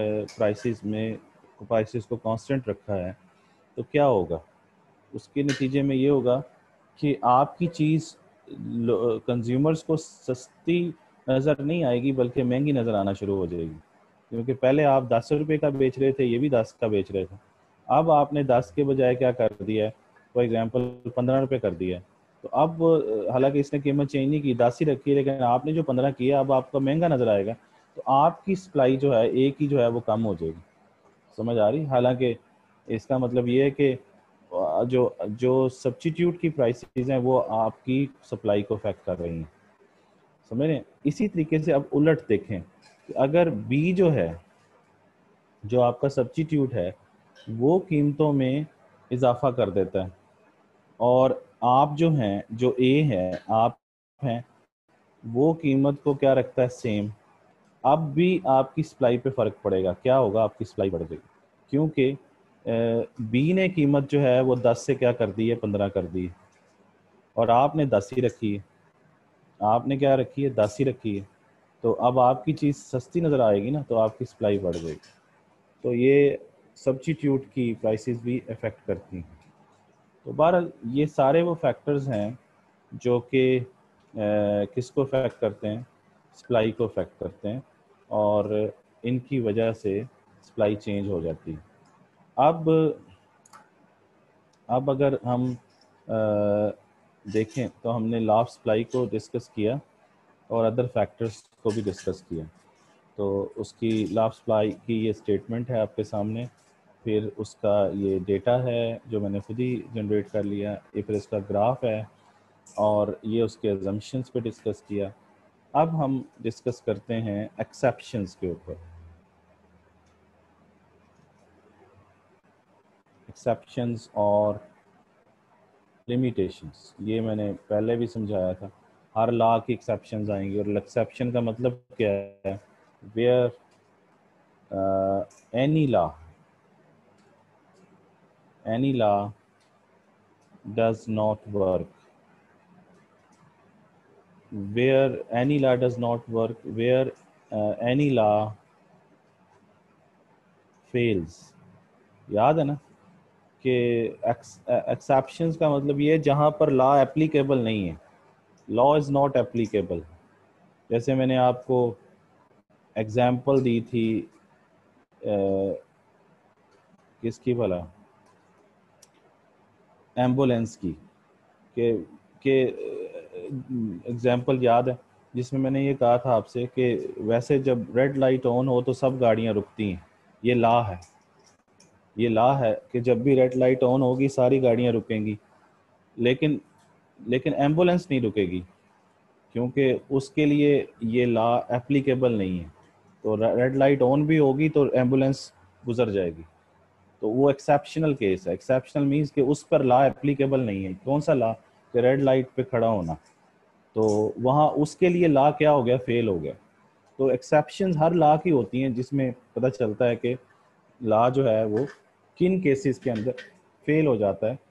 प्राइसेस को कांस्टेंट रखा है, तो क्या होगा? उसके नतीजे में ये होगा कि आपकी चीज़ कंज्यूमर्स को सस्ती नज़र नहीं आएगी बल्कि महंगी नज़र आना शुरू हो जाएगी, क्योंकि पहले आप 10 रुपये का बेच रहे थे, ये भी 10 का बेच रहे थे। अब आपने 10 के बजाय क्या कर दिया है, फॉर एग्जांपल 15 रुपये कर दिया है। तो अब हालांकि इसने कीमत चेंज नहीं की, 10 ही रखी है, लेकिन आपने जो 15 किया अब आपका महंगा नज़र आएगा, तो आपकी सप्लाई जो है एक ही जो है वो कम हो जाएगी। समझ आ रही? हालांकि इसका मतलब ये है कि जो जो सब्स्टिट्यूट की प्राइसेस हैं वो आपकी सप्लाई को अफेक्ट कर रही हैं। समझ रहे हैं? इसी तरीके से अब उलट देखें कि अगर बी जो है, जो आपका सब्स्टिट्यूट है, वो कीमतों में इजाफा कर देता है और आप जो हैं, जो ए है, आप हैं, वो कीमत को क्या रखता है, सेम। अब भी आपकी सप्लाई पे फ़र्क पड़ेगा, क्या होगा, आपकी सप्लाई बढ़ जाएगी, क्योंकि बी ने कीमत जो है वो 10 से क्या कर दी है, 15 कर दी है, और आपने 10 ही रखी है। आपने क्या रखी है, 10 ही रखी है, तो अब आपकी चीज़ सस्ती नज़र आएगी ना, तो आपकी सप्लाई बढ़ जाएगी। तो ये सब्स्टिट्यूट की प्राइसेस भी अफेक्ट करती हैं। तो बहरहाल ये सारे वो फैक्टर्स हैं जो कि किसको अफेक्ट करते हैं, सप्लाई को अफेक्ट करते हैं, और इनकी वजह से सप्लाई चेंज हो जाती है। अब अगर हम देखें तो हमने लॉ ऑफ सप्लाई को डिस्कस किया और अदर फैक्टर्स को भी डिस्कस किया। तो उसकी लॉ ऑफ सप्लाई की ये स्टेटमेंट है आपके सामने, फिर उसका ये डेटा है जो मैंने खुद ही जनरेट कर लिया, फिर इसका ग्राफ है, और ये उसके अजम्पशंस पे डिस्कस किया। अब हम डिस्कस करते हैं एक्सेप्शंस के ऊपर। एक्सेप्शंस और लिमिटेशंस, ये मैंने पहले भी समझाया था। हर लॉ की एक्सेप्शंस आएंगी, और एक्सेप्शन का मतलब क्या है? Where any law does not work, where any law does not work, where any law fails। याद है ना कि एक्सेप्शंस का मतलब ये जहाँ पर लॉ एप्लीकेबल नहीं है, लॉ इज़ नॉट एप्लीकेबल। जैसे मैंने आपको एग्जांपल दी थी किसकी भला, एम्बुलेंस की, के एग्जांपल याद है जिसमें मैंने ये कहा था आपसे कि वैसे जब रेड लाइट ऑन हो तो सब गाड़ियां रुकती हैं। ये लॉ है, ये लॉ है कि जब भी रेड लाइट ऑन होगी सारी गाड़ियां रुकेंगी, लेकिन लेकिन एम्बुलेंस नहीं रुकेगी, क्योंकि उसके लिए ये लॉ एप्लीकेबल नहीं है। तो रेड लाइट ऑन भी होगी तो एम्बुलेंस गुजर जाएगी। तो वो एक्सेप्शनल केस है। एक्सेप्शनल मीन्स कि उस पर लॉ एप्लीकेबल नहीं है। कौन सा लॉ? कि रेड लाइट पे खड़ा होना। तो वहाँ उसके लिए लॉ क्या हो गया? फेल हो गया। तो एक्सेप्शंस हर लॉ की होती हैं, जिसमें पता चलता है कि लॉ जो है वो किन केसेस के अंदर फेल हो जाता है,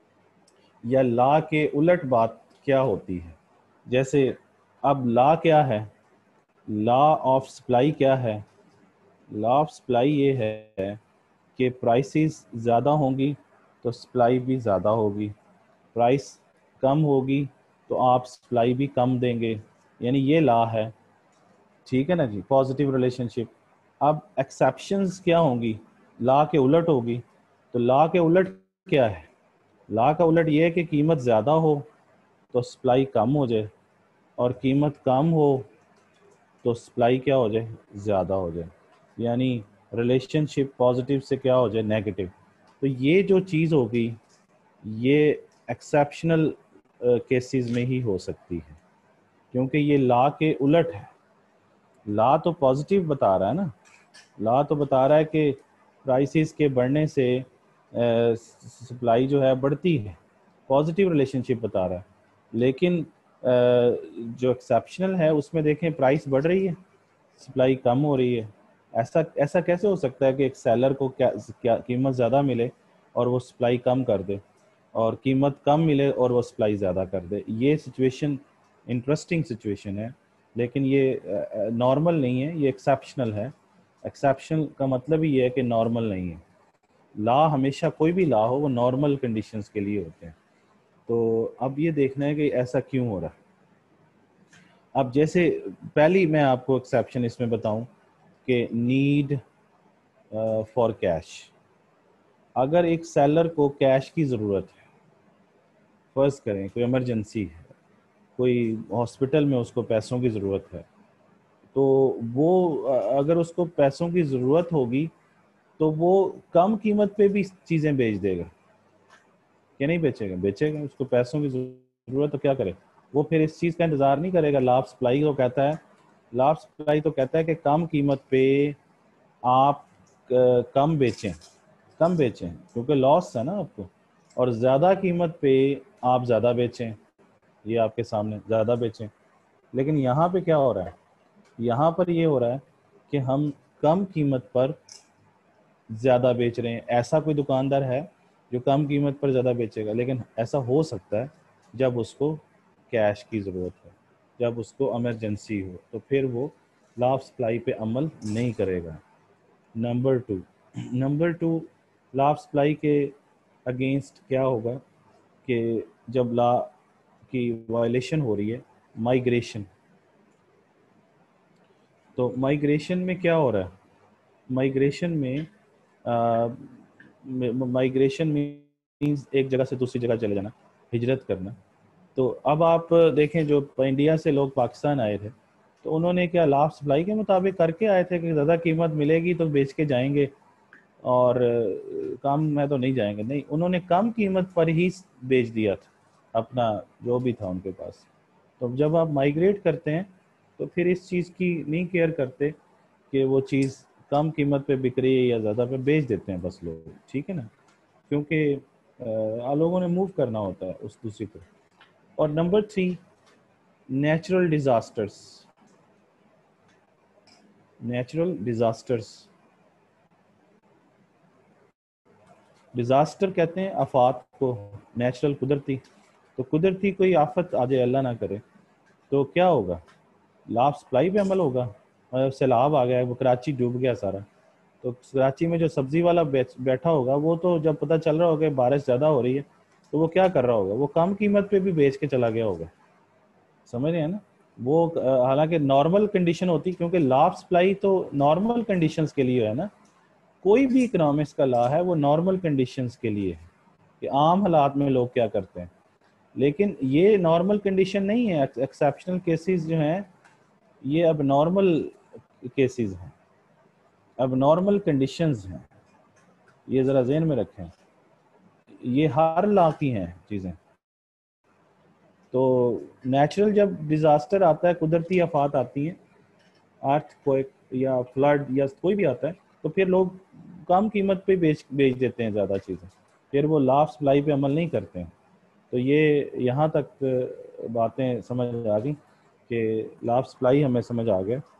या लॉ के उलट बात क्या होती है। जैसे अब लॉ क्या है? लॉ ऑफ सप्लाई क्या है? लॉ ऑफ सप्लाई ये है कि प्राइसेस ज़्यादा होंगी तो सप्लाई भी ज़्यादा होगी, प्राइस कम होगी तो आप सप्लाई भी कम देंगे, यानी ये लॉ है। ठीक है ना जी, पॉजिटिव रिलेशनशिप। अब एक्सेप्शंस क्या होंगी? लॉ के उलट होगी। तो लॉ के उलट क्या है? लॉ का उलट ये है कि कीमत ज़्यादा हो तो सप्लाई कम हो जाए, और कीमत कम हो तो सप्लाई क्या हो जाए? ज़्यादा हो जाए, यानी रिलेशनशिप पॉजिटिव से क्या हो जाए? नेगेटिव। तो ये जो चीज़ होगी ये एक्सेप्शनल केसेस में ही हो सकती है, क्योंकि ये लॉ के उलट है। लॉ तो पॉजिटिव बता रहा है ना, लॉ तो बता रहा है कि प्राइसेस के बढ़ने से सप्लाई जो है बढ़ती है, पॉजिटिव रिलेशनशिप बता रहा है। लेकिन जो एक्सेप्शनल है उसमें देखें प्राइस बढ़ रही है, सप्लाई कम हो रही है। ऐसा ऐसा कैसे हो सकता है कि एक सेलर को क्या कीमत ज़्यादा मिले और वो सप्लाई कम कर दे, और कीमत कम मिले और वो सप्लाई ज़्यादा कर दे? ये सिचुएशन इंटरेस्टिंग सिचुएशन है, लेकिन ये नॉर्मल नहीं है, ये एक्सेप्शनल है। एक्सेप्शन का मतलब ही ये है कि नॉर्मल नहीं है। लॉ हमेशा, कोई भी लॉ हो, वो नॉर्मल कंडीशंस के लिए होते हैं। तो अब ये देखना है कि ऐसा क्यों हो रहा है। अब जैसे पहली मैं आपको एक्सेप्शन इसमें बताऊं कि नीड फॉर कैश। अगर एक सेलर को कैश की ज़रूरत है, फर्ज करें कोई इमरजेंसी है, कोई हॉस्पिटल में उसको पैसों की ज़रूरत है, तो वो अगर उसको पैसों की ज़रूरत होगी तो वो कम कीमत पे भी चीज़ें बेच देगा, क्या नहीं बेचेगा? बेचेगा। उसको पैसों की ज़रूरत तो क्या करे? वो फिर इस चीज़ का इंतज़ार नहीं करेगा। लाभ सप्लाई को कहता है, लाभ सप्लाई तो कहता है कि कम कीमत पे आप कम बेचें, कम बेचें, क्योंकि लॉस है ना आपको, और ज़्यादा कीमत पे आप ज़्यादा बेचें, ये आपके सामने ज़्यादा बेचें। लेकिन यहाँ पे क्या हो रहा है? यहाँ पर ये हो रहा है कि हम कम कीमत पर ज़्यादा बेच रहे हैं। ऐसा कोई दुकानदार है जो कम कीमत पर ज़्यादा बेचेगा? लेकिन ऐसा हो सकता है जब उसको कैश की ज़रूरत हो, जब उसको इमरजेंसी हो, तो फिर वो लाभ सप्लाई पे अमल नहीं करेगा। नंबर टू, लाभ सप्लाई के अगेंस्ट क्या होगा कि जब लॉ की वायलेशन हो रही है, माइग्रेशन। तो माइग्रेशन में क्या हो रहा है? माइग्रेशन में माइग्रेशन मीन्स एक जगह से दूसरी जगह चले जाना, हिजरत करना। तो अब आप देखें, जो इंडिया से लोग पाकिस्तान आए थे, तो उन्होंने क्या लाभ सप्लाई के मुताबिक करके आए थे कि ज़्यादा कीमत मिलेगी तो बेच के जाएंगे, और कम में तो नहीं जाएंगे? नहीं, उन्होंने कम कीमत पर ही बेच दिया था। अपना जो भी था उनके पास। तो जब आप माइग्रेट करते हैं तो फिर इस चीज़ की नहीं केयर करते कि वो चीज़ कम कीमत पे बिक रही है या ज़्यादा पे, बेच देते हैं बस लोग, ठीक है ना, क्योंकि लोगों ने मूव करना होता है उस दूसरी तरफ। और number 3, natural disasters. Natural disasters, disaster कहते हैं आफात को, नेचुरल कुदरती। तो कुदरती कोई आफत आ जाए, अल्लाह ना करे, तो क्या होगा? लाभ सप्लाई पे अमल होगा। सैलाब आ गया, वो कराची डूब गया सारा, तो कराची में जो सब्जी वाला बैठा होगा वो तो जब पता चल रहा होगा बारिश ज़्यादा हो रही है तो वो क्या कर रहा होगा? वो कम कीमत पे भी बेच के चला गया होगा। समझ रहे हैं ना? वो हालांकि नॉर्मल कंडीशन होती, क्योंकि लाभ सप्लाई तो नॉर्मल कंडीशंस के लिए है ना, कोई भी इकोनॉमिक्स का लॉ है वो नॉर्मल कंडीशंस के लिए है कि आम हालात में लोग क्या करते हैं। लेकिन ये नॉर्मल कंडीशन नहीं है, एक्सेप्शनल केसेस जो हैं ये अब नॉर्मल केसेस हैं, अब नॉर्मल कंडीशंस हैं, ये ज़रा ज़हन में रखें। ये हर लॉ की हैं चीज़ें। तो नेचुरल जब डिज़ास्टर आता है, कुदरती आफात आती हैं, अर्थक्वेक या फ्लड या कोई भी आता है, तो फिर लोग कम कीमत पे बेच बेच देते हैं ज़्यादा चीज़ें, फिर वो लाभ सप्लाई पे अमल नहीं करते हैं। तो ये यहाँ तक बातें समझ आ गई कि लाभ सप्लाई हमें समझ आ गया।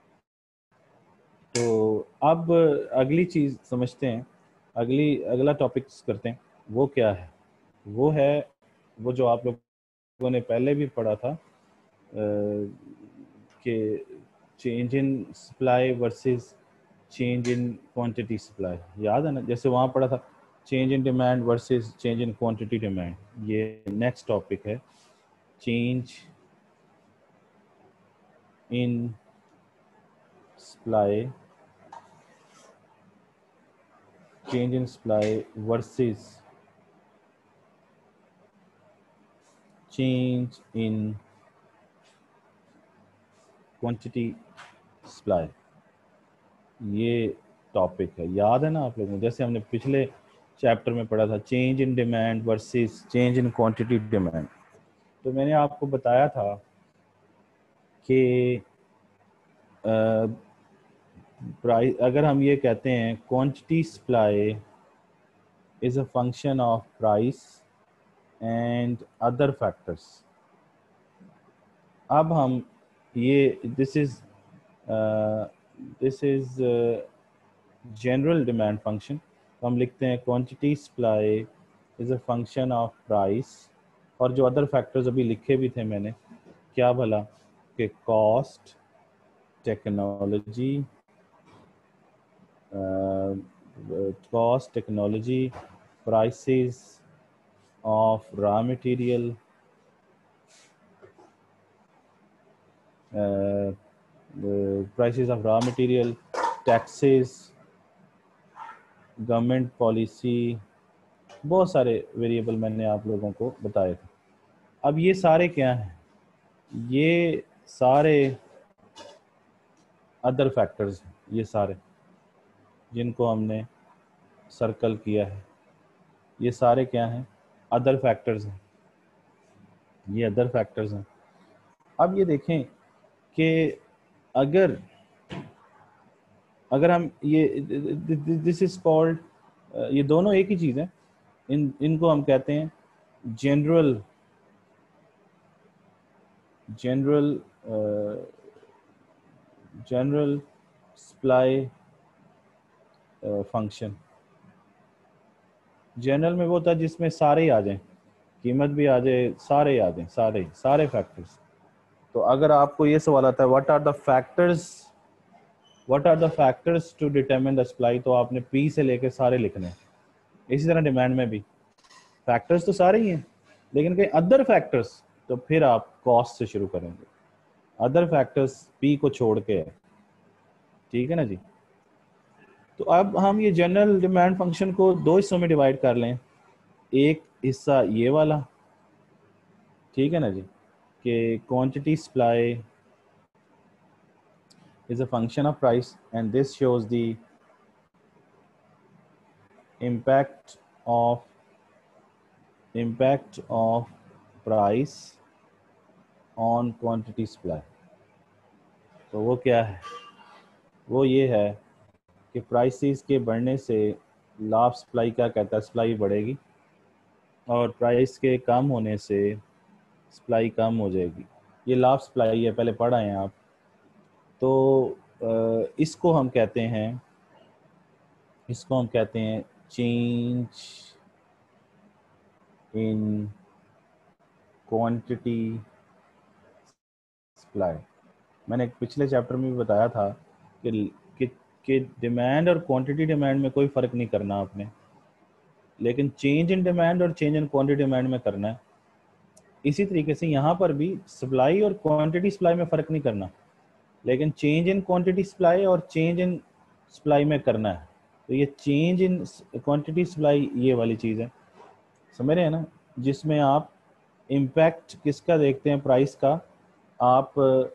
तो अब अगली चीज़ समझते हैं, अगला टॉपिक करते हैं। वो क्या है? वो है वो जो आप लोगों ने पहले भी पढ़ा था कि change in supply versus change in quantity supply. याद है ना? जैसे वहाँ पढ़ा था change in demand versus change in quantity demand. ये नेक्स्ट टॉपिक है, change in supply, change in supply versus change in quantity supply. ये टॉपिक है, याद है ना आप लोगों को? जैसे हमने पिछले चैप्टर में पढ़ा था change in demand versus change in quantity demand. तो मैंने आपको बताया था कि प्राइस, अगर हम ये कहते हैं quantity supply is a function of price and other factors. अब हम ये this is general demand function, तो हम लिखते हैं quantity supply is a function of price, और जो अदर फैक्टर्स अभी लिखे भी थे मैंने, क्या भला, कि cost, technology, prices of raw material, prices of raw material, taxes, government policy, बहुत सारे वेरिएबल मैंने आप लोगों को बताए थे। अब ये सारे क्या हैं? ये सारे अदर फैक्टर्स हैं, ये सारे जिनको हमने सर्कल किया है, ये सारे क्या हैं? अदर फैक्टर्स हैं, ये अदर फैक्टर्स हैं। अब ये देखें कि अगर अगर हम ये दिस इज कॉल्ड, ये दोनों एक ही चीज़ है, इनको हम कहते हैं general general general supply function. General में वो होता है जिसमें सारे ही आ जाएं, कीमत भी आ जाए, सारे आ जाएं, सारे फैक्टर्स। तो अगर आपको ये सवाल आता है what are the factors to determine the supply, तो आपने पी से लेकर सारे लिखने हैं। इसी तरह डिमांड में भी फैक्टर्स तो सारे ही हैं, लेकिन कई अदर फैक्टर्स, तो फिर आप कॉस्ट से शुरू करेंगे। अदर फैक्टर्स पी को छोड़ के है, ठीक है ना जी? तो अब हम ये जनरल डिमांड फंक्शन को दो हिस्सों में डिवाइड कर लें। एक हिस्सा ये वाला, ठीक है ना जी, कि quantity supply is a function of price, and this shows the impact of price on quantity supply. तो वो क्या है? वो ये है कि प्राइसेस के बढ़ने से लाभ सप्लाई क्या कहता है, सप्लाई बढ़ेगी, और प्राइस के कम होने से सप्लाई कम हो जाएगी। ये लाभ सप्लाई है, पहले पढ़ा है आप। तो इसको हम कहते हैं चेंज इन क्वांटिटी सप्लाई। मैंने पिछले चैप्टर में भी बताया था कि कि डिमांड और क्वांटिटी डिमांड में कोई फ़र्क नहीं करना आपने, लेकिन चेंज इन डिमांड और चेंज इन क्वांटिटी डिमांड में करना है। इसी तरीके से यहाँ पर भी सप्लाई और क्वांटिटी सप्लाई में फ़र्क नहीं करना, लेकिन चेंज इन क्वांटिटी सप्लाई और चेंज इन सप्लाई में करना है। तो ये चेंज इन क्वांटिटी सप्लाई ये वाली चीज़ है, समझ रहे हैं ना, जिसमें आप इम्पैक्ट किसका देखते हैं, प्राइस का। आप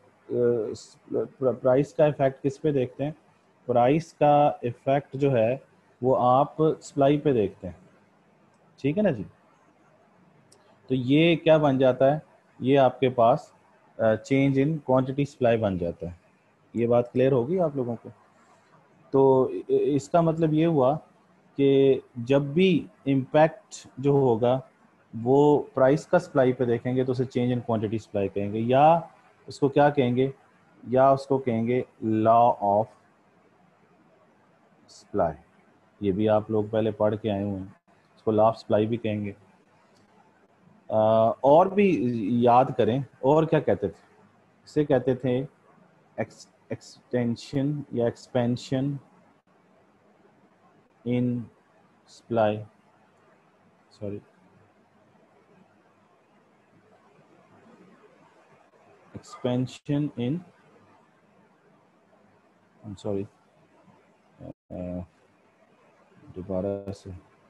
प्राइस का इफेक्ट किस पे देखते हैं? प्राइस का इफेक्ट जो है वो आप सप्लाई पे देखते हैं, ठीक है ना जी। तो ये क्या बन जाता है, ये आपके पास चेंज इन क्वांटिटी सप्लाई बन जाता है। ये बात क्लियर होगी आप लोगों को? तो इसका मतलब ये हुआ कि जब भी इम्पैक्ट जो होगा वो प्राइस का सप्लाई पे देखेंगे तो उसे चेंज इन क्वांटिटी सप्लाई कहेंगे, या उसको क्या कहेंगे, या उसको कहेंगे लॉ ऑफ सप्लाई। ये भी आप लोग पहले पढ़ के आए हुए हैं, इसको लॉ ऑफ सप्लाई भी कहेंगे। और भी याद करें, और क्या कहते थे? इसे कहते थे एक्सटेंशन या expansion in supply, sorry, expansion in, I am sorry, दोबारा से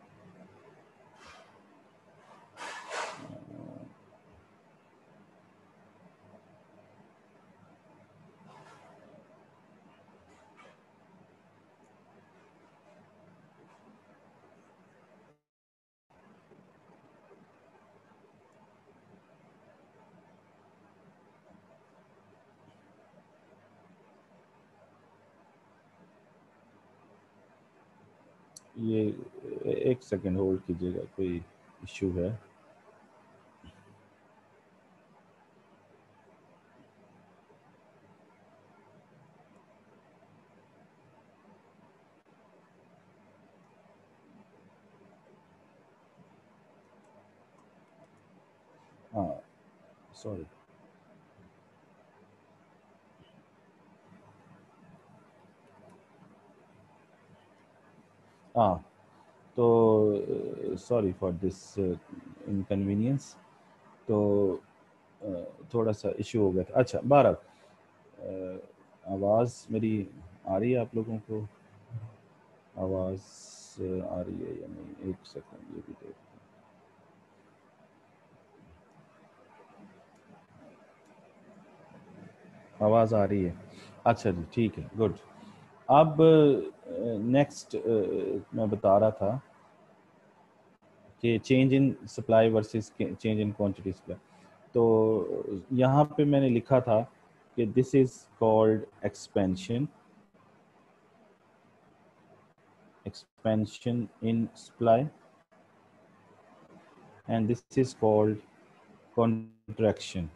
ये एक सेकंड होल्ड कीजिएगा, कोई इश्यू है। हाँ, सॉरी। हाँ, तो सॉरी फॉर दिस इनकन्वीनियंस। तो थोड़ा सा इशू हो गया था। अच्छा, बहरहाल आवाज़ मेरी आ रही है आप लोगों को? आवाज़ आ रही है या नहीं? एक सेकंड, ये भी देख। आवाज़ आ रही है? अच्छा जी, ठीक है, गुड। अब नेक्स्ट मैं बता रहा था कि change in supply versus change in quantity supply. तो यहाँ पे मैंने लिखा था कि this is called expansion in supply, and this is called contraction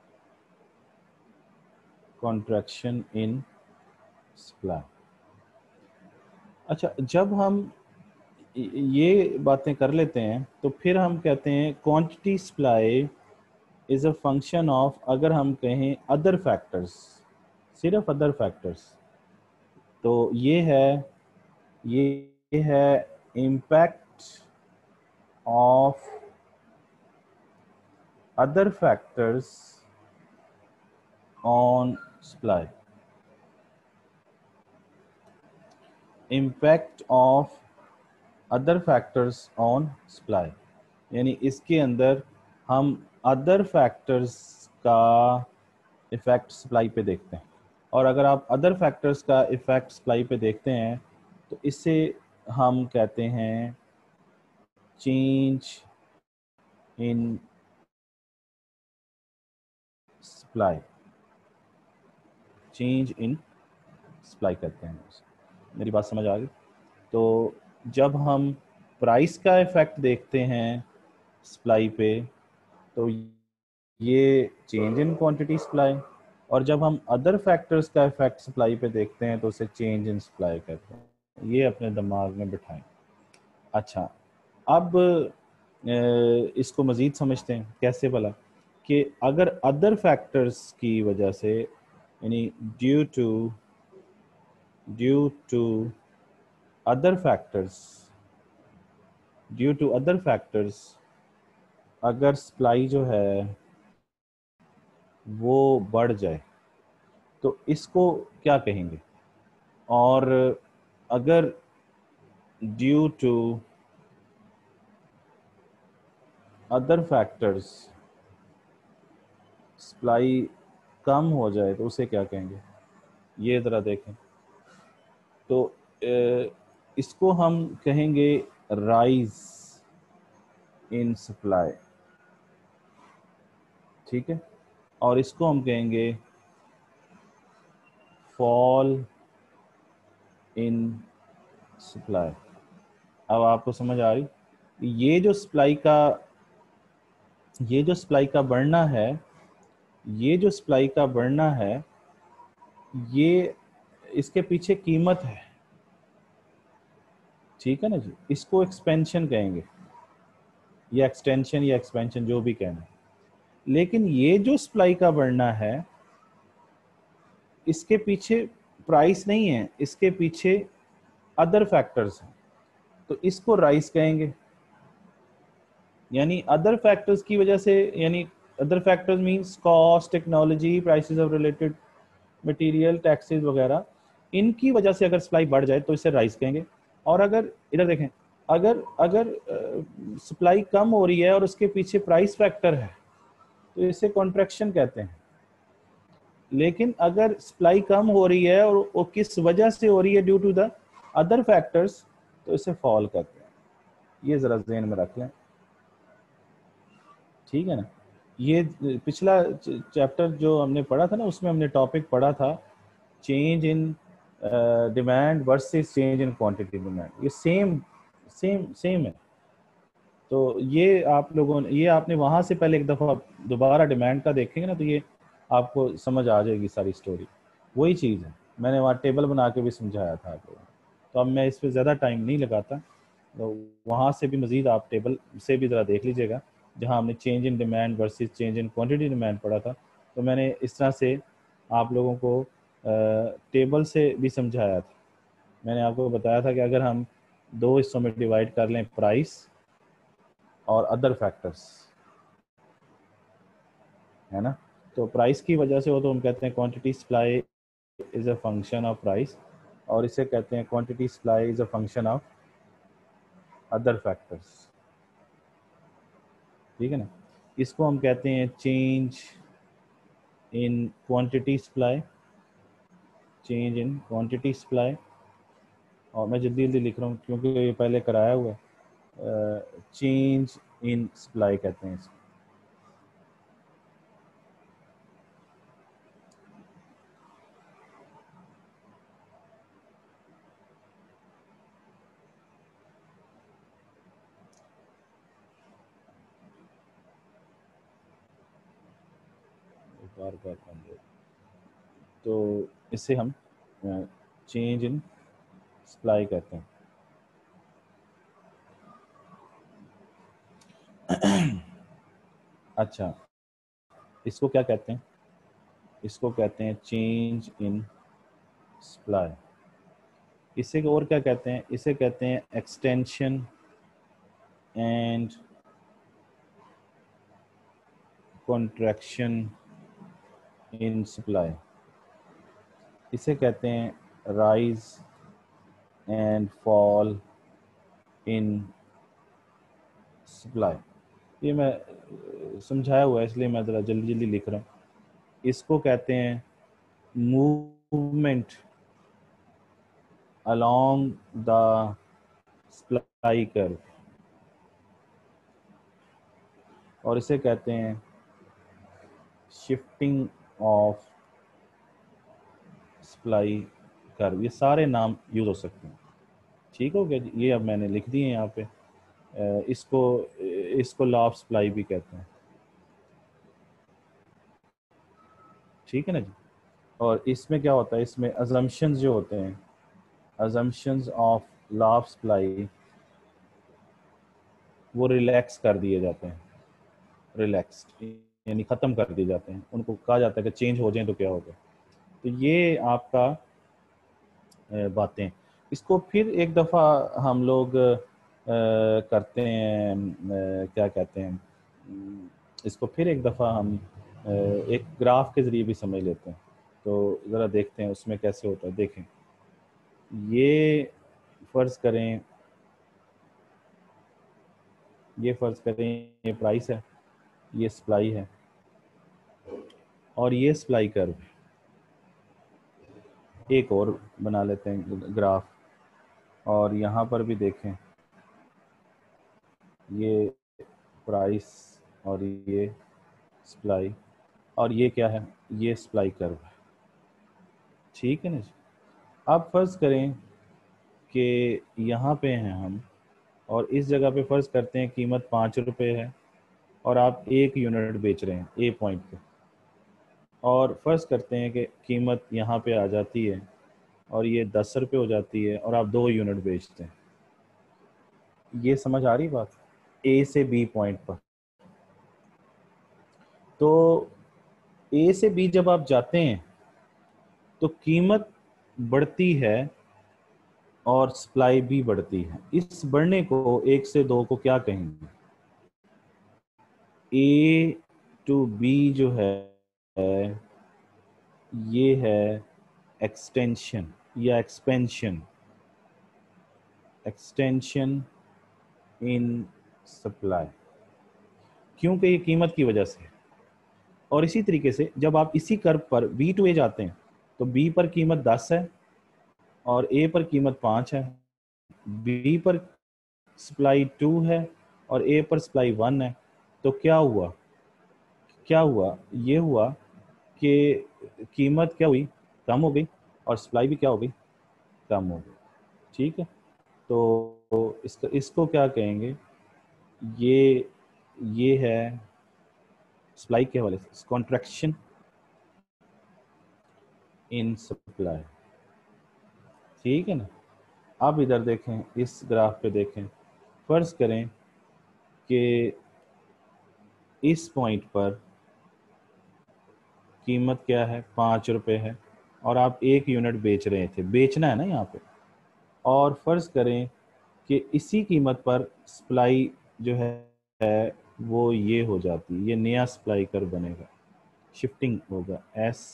in supply. अच्छा, जब हम ये बातें कर लेते हैं तो फिर हम कहते हैं quantity supply is a function of, अगर हम कहें अदर फैक्टर्स, सिर्फ अदर फैक्टर्स, तो ये है impact of other factors on supply, impact of other factors on supply. यानी इसके अंदर हम अदर फैक्टर्स का इफेक्ट सप्लाई पे देखते हैं, और अगर आप अदर फैक्टर्स का इफेक्ट सप्लाई पे देखते हैं तो इससे हम कहते हैं change in supply, change in supply कहते हैं उसे। मेरी बात समझ आ गई? तो जब हम प्राइस का इफेक्ट देखते हैं सप्लाई पे तो ये चेंज इन क्वांटिटी सप्लाई, और जब हम अदर फैक्टर्स का इफेक्ट सप्लाई पे देखते हैं तो उसे चेंज इन सप्लाई कहते हैं। ये अपने दिमाग में बिठाएं। अच्छा, अब इसको मज़ीद समझते हैं कैसे भला, कि अगर अदर फैक्टर्स की वजह से, यानी ड्यू टू अदर फैक्टर्स, अगर सप्लाई जो है वो बढ़ जाए तो इसको क्या कहेंगे? और अगर due to other factors supply कम हो जाए तो उसे क्या कहेंगे? ये ज़रा देखें। तो इसको हम कहेंगे राइज इन सप्लाई, ठीक है, और इसको हम कहेंगे फॉल इन सप्लाई। अब आपको समझ आ रही? ये जो सप्लाई का बढ़ना है, ये इसके पीछे कीमत है, ठीक है ना जी। इसको एक्सपेंशन कहेंगे, या एक्सटेंशन या एक्सपेंशन, जो भी कहना है। लेकिन ये जो सप्लाई का बढ़ना है, इसके पीछे प्राइस नहीं है, इसके पीछे अदर फैक्टर्स हैं, तो इसको राइज कहेंगे। यानी अदर फैक्टर्स की वजह से, यानी other factors means cost, technology, prices of related material, taxes वगैरह, इनकी वजह से अगर सप्लाई बढ़ जाए तो इसे राइज कहेंगे। और अगर इधर देखें, अगर अगर सप्लाई कम हो रही है और उसके पीछे प्राइस फैक्टर है तो इसे कॉन्ट्रैक्शन कहते हैं। लेकिन अगर सप्लाई कम हो रही है और वो किस वजह से हो रही है, due to the other factors, तो इसे फॉल कहते हैं। ये जरा ज़हन में रख लें, ठीक है ना। ये पिछला चैप्टर जो हमने पढ़ा था ना, उसमें हमने टॉपिक पढ़ा था change in demand versus change in quantity demand. ये सेम है। तो ये आप लोगों ने, ये आपने वहाँ से पहले एक दफ़ा दोबारा डिमांड का देखेंगे ना, तो ये आपको समझ आ जाएगी सारी स्टोरी। वही चीज़ है, मैंने वहाँ टेबल बना के भी समझाया था आप लोगों को। तो अब मैं इस पर ज़्यादा टाइम नहीं लगाता, तो वहाँ से भी मज़ीद आप टेबल से भी ज़रा देख लीजिएगा, जहाँ हमने change in demand versus change in quantity demand पढ़ा था। तो मैंने इस तरह से आप लोगों को टेबल से भी समझाया था। मैंने आपको बताया था कि अगर हम दो हिस्सों में डिवाइड कर लें, प्राइस और अदर फैक्टर्स, है ना, तो प्राइस की वजह से हो तो हम कहते हैं quantity supply is a function of price, और इसे कहते हैं quantity supply is a function of other factors, ठीक है ना। इसको हम कहते हैं चेंज इन क्वांटिटी सप्लाई, और मैं जल्दी जल्दी लिख रहा हूँ क्योंकि ये पहले कराया हुआ है। चेंज इन सप्लाई कहते हैं इसको। बार बार तो इसे हम चेंज इन सप्लाई कहते हैं। अच्छा, इसको क्या कहते हैं? इसको कहते हैं चेंज इन सप्लाई। इसे और क्या कहते हैं? इसे कहते हैं extension and contraction in supply. इसे कहते हैं rise and fall in supply. ये मैं समझाया हुआ है, इसलिए मैं ज़रा जल्दी जल्दी लिख रहा हूँ। इसको कहते हैं movement along the supply curve, और इसे कहते हैं शिफ्टिंग ऑफ सप्लाई कर्व, ये सारे नाम यूज हो सकते हैं। ठीक हो गया जी, ये अब मैंने लिख दिए यहाँ पे। इसको इसको लॉ ऑफ सप्लाई भी कहते हैं। ठीक है ना जी। और इसमें क्या होता है, इसमें अजम्पशंस जो होते हैं, assumptions of law of supply, वो रिलैक्स कर दिए जाते हैं। रिलैक्स्ड यानी ख़त्म कर दिए जाते हैं। उनको कहा जाता है कि चेंज हो जाए तो क्या होगा। तो ये आपका बातें, इसको फिर एक दफ़ा हम लोग करते हैं, क्या कहते हैं, इसको फिर एक दफ़ा हम एक ग्राफ के ज़रिए भी समझ लेते हैं। तो ज़रा देखते हैं उसमें कैसे होता है। देखें, ये फ़र्ज़ करें, ये प्राइस है, ये सप्लाई है, और ये सप्लाई कर्व। एक और बना लेते हैं ग्राफ, और यहाँ पर भी देखें, ये प्राइस और ये सप्लाई, और ये क्या है, ये सप्लाई कर्व है। ठीक है ना जी। अब फ़र्ज़ करें कि यहाँ पे हैं हम, और इस जगह पे फ़र्ज़ करते हैं कीमत 5 रुपये है, और आप 1 यूनिट बेच रहे हैं ए पॉइंट पे, और फ़र्ज़ करते हैं कि कीमत यहाँ पे आ जाती है और ये 10 रुपये हो जाती है, और आप 2 यूनिट बेचते हैं। ये समझ आ रही बात, ए से बी पॉइंट पर। तो ए से बी जब आप जाते हैं तो कीमत बढ़ती है और सप्लाई भी बढ़ती है। इस बढ़ने को 1 से 2 को क्या कहेंगे? ए टू बी जो है ये है एक्सटेंशन या एक्सपेंशन, एक्सटेंशन इन सप्लाई, क्योंकि ये कीमत की वजह से। और इसी तरीके से जब आप इसी कर्व पर बी टू ए जाते हैं तो बी पर कीमत 10 है और ए पर कीमत 5 है, बी पर सप्लाई 2 है और ए पर सप्लाई 1 है। तो क्या हुआ, ये हुआ कि कीमत क्या हुई, कम हो गई, और सप्लाई भी क्या हो गई, कम हो गई। ठीक है। तो इसको क्या कहेंगे, ये है सप्लाई के हवाले से कॉन्ट्रैक्शन इन सप्लाई। ठीक है ना। अब इधर देखें, इस ग्राफ पे देखें, फर्ज करें कि इस पॉइंट पर कीमत क्या है, 5 रुपये है, और आप 1 यूनिट बेच रहे थे, बेचना है ना यहाँ पे। और फर्ज करें कि इसी कीमत पर सप्लाई जो है वो ये हो जाती, ये नया सप्लाई कर बनेगा, शिफ्टिंग होगा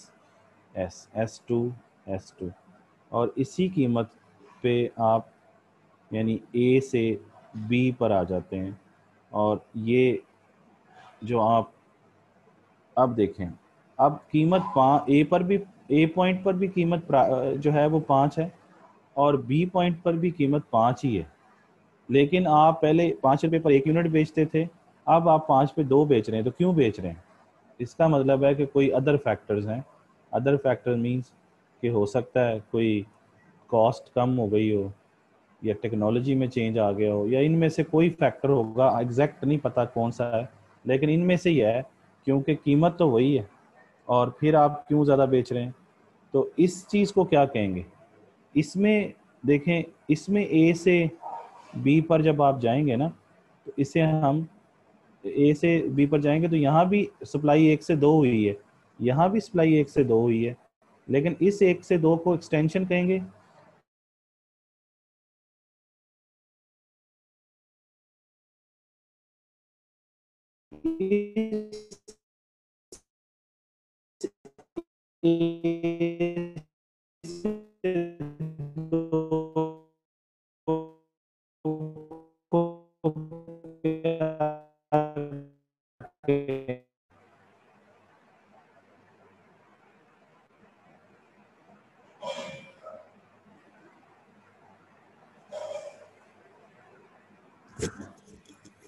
S2 और इसी कीमत पे आप यानी ए से बी पर आ जाते हैं। और ये जो आप अब देखें, अब कीमत ए पर भी, ए पॉइंट पर भी कीमत जो है वो 5 है, और बी पॉइंट पर भी कीमत 5 ही है। लेकिन आप पहले 5 रुपये पर 1 यूनिट बेचते थे, अब आप 5 पे 2 बेच रहे हैं। तो क्यों बेच रहे हैं? इसका मतलब है कि कोई अदर फैक्टर्स हैं। अदर फैक्टर मींस कि हो सकता है कोई कॉस्ट कम हो गई हो, या टेक्नोलॉजी में चेंज आ गया हो, या इनमें से कोई फैक्टर होगा, एग्जैक्ट नहीं पता कौन सा है, लेकिन इनमें से ही है, क्योंकि कीमत तो वही है और फिर आप क्यों ज़्यादा बेच रहे हैं। तो इस चीज़ को क्या कहेंगे, इसमें देखें, इसमें ए से बी पर जब आप जाएंगे ना, तो इसे हम ए से बी पर जाएंगे तो यहाँ भी सप्लाई 1 से 2 हुई है, यहाँ भी सप्लाई 1 से 2 हुई है, लेकिन इस 1 से 2 को एक्सटेंशन कहेंगे।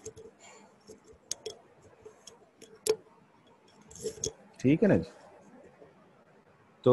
ठीक है ना जी। तो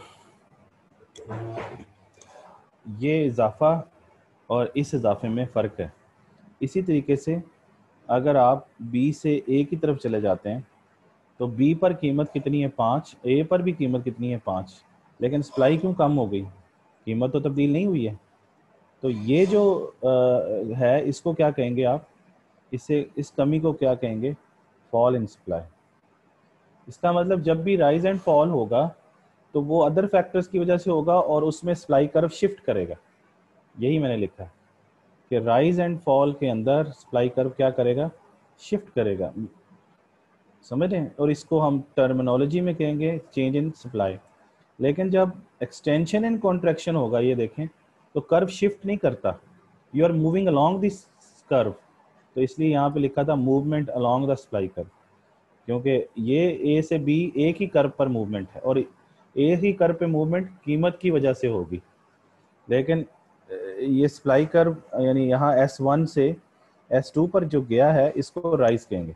ये इजाफा और इस इजाफे में फ़र्क है। इसी तरीके से अगर आप बी से ए की तरफ चले जाते हैं तो बी पर कीमत कितनी है 5, ए पर भी कीमत कितनी है 5, लेकिन सप्लाई क्यों कम हो गई? कीमत तो तब्दील नहीं हुई है। तो ये जो है इसको क्या कहेंगे आप? इस कमी को क्या कहेंगे? Fall in supply. इसका मतलब जब भी राइज एंड फॉल होगा तो वो अदर फैक्टर्स की वजह से होगा और उसमें सप्लाई कर्व शिफ्ट करेगा। यही मैंने लिखा है कि राइज एंड फॉल के अंदर सप्लाई कर्व क्या करेगा? शिफ्ट करेगा। समझ रहे हैं? और इसको हम टर्मिनोलॉजी में कहेंगे चेंज इन सप्लाई। लेकिन जब एक्सटेंशन एंड कॉन्ट्रैक्शन होगा, ये देखें, तो कर्व शिफ्ट नहीं करता, you are moving along this curve. तो इसलिए यहाँ पे लिखा था movement along the supply curve, क्योंकि ये ए से बी एक ही कर्व पर मूवमेंट है और एक ही कर्व पे मूवमेंट कीमत की वजह से होगी। लेकिन ये सप्लाई कर्व यानी यहाँ S1 से S2 पर जो गया है इसको राइज कहेंगे।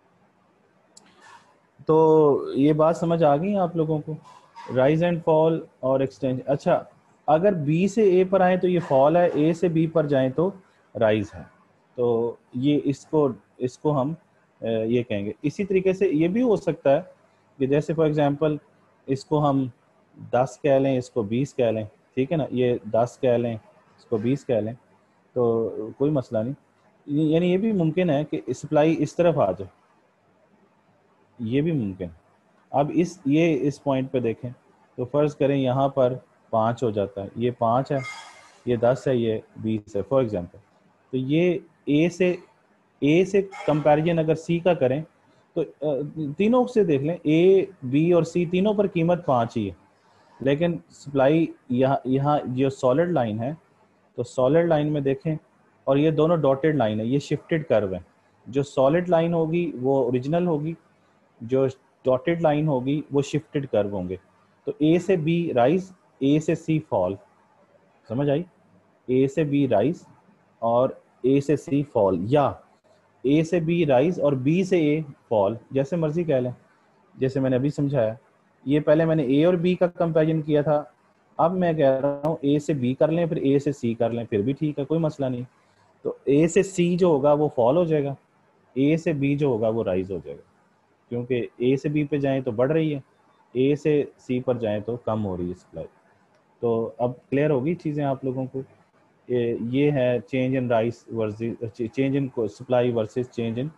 तो ये बात समझ आ गई आप लोगों को? राइज एंड फॉल और एक्सटेंशन। अच्छा, अगर बी से ए पर आए तो ये फॉल है, ए से बी पर जाएं तो राइज है। तो ये इसको इसको हम ये कहेंगे। इसी तरीके से ये भी हो सकता है कि जैसे फॉर एग्जांपल इसको हम 10 कह लें, इसको 20 कह लें, ठीक है ना, ये 10 कह लें, इसको 20 कह लें, तो कोई मसला नहीं। यानी ये भी मुमकिन है कि सप्लाई इस तरफ आ जाए, ये भी मुमकिन है। अब इस पॉइंट पे देखें तो फ़र्ज़ करें यहाँ पर 5 हो जाता है, ये 5 है, ये 10 है, ये 20 है फॉर एग्जांपल। तो ये ए से कंपैरिजन अगर सी का करें तो तीनों से देख लें, ए बी और सी तीनों पर कीमत 5 ही है, लेकिन सप्लाई यहाँ यहाँ जो सॉलिड लाइन है, तो सॉलिड लाइन में देखें, और ये दोनों डॉटेड लाइन है, ये शिफ्टेड कर्व है। जो सॉलिड लाइन होगी वो ओरिजिनल होगी, जो डॉटेड लाइन होगी वो शिफ्टेड कर्व होंगे। तो ए से बी राइज, ए से सी फॉल। समझ आई? ए से बी राइज और ए से सी फॉल, या ए से बी राइज और बी से ए फॉल, जैसे मर्जी कह लें। जैसे मैंने अभी समझाया, ये पहले मैंने ए और बी का कंपैरिजन किया था, अब मैं कह रहा हूँ ए से बी कर लें फिर ए से सी कर लें, फिर भी ठीक है, कोई मसला नहीं। तो ए से सी जो होगा वो फॉल हो जाएगा, ए से बी जो होगा वो राइज हो जाएगा, क्योंकि ए से बी पे जाएं तो बढ़ रही है, ए से सी पर जाएं तो कम हो रही है सप्लाई। तो अब क्लियर होगी चीज़ें आप लोगों को? ये है change in rice versus change in supply versus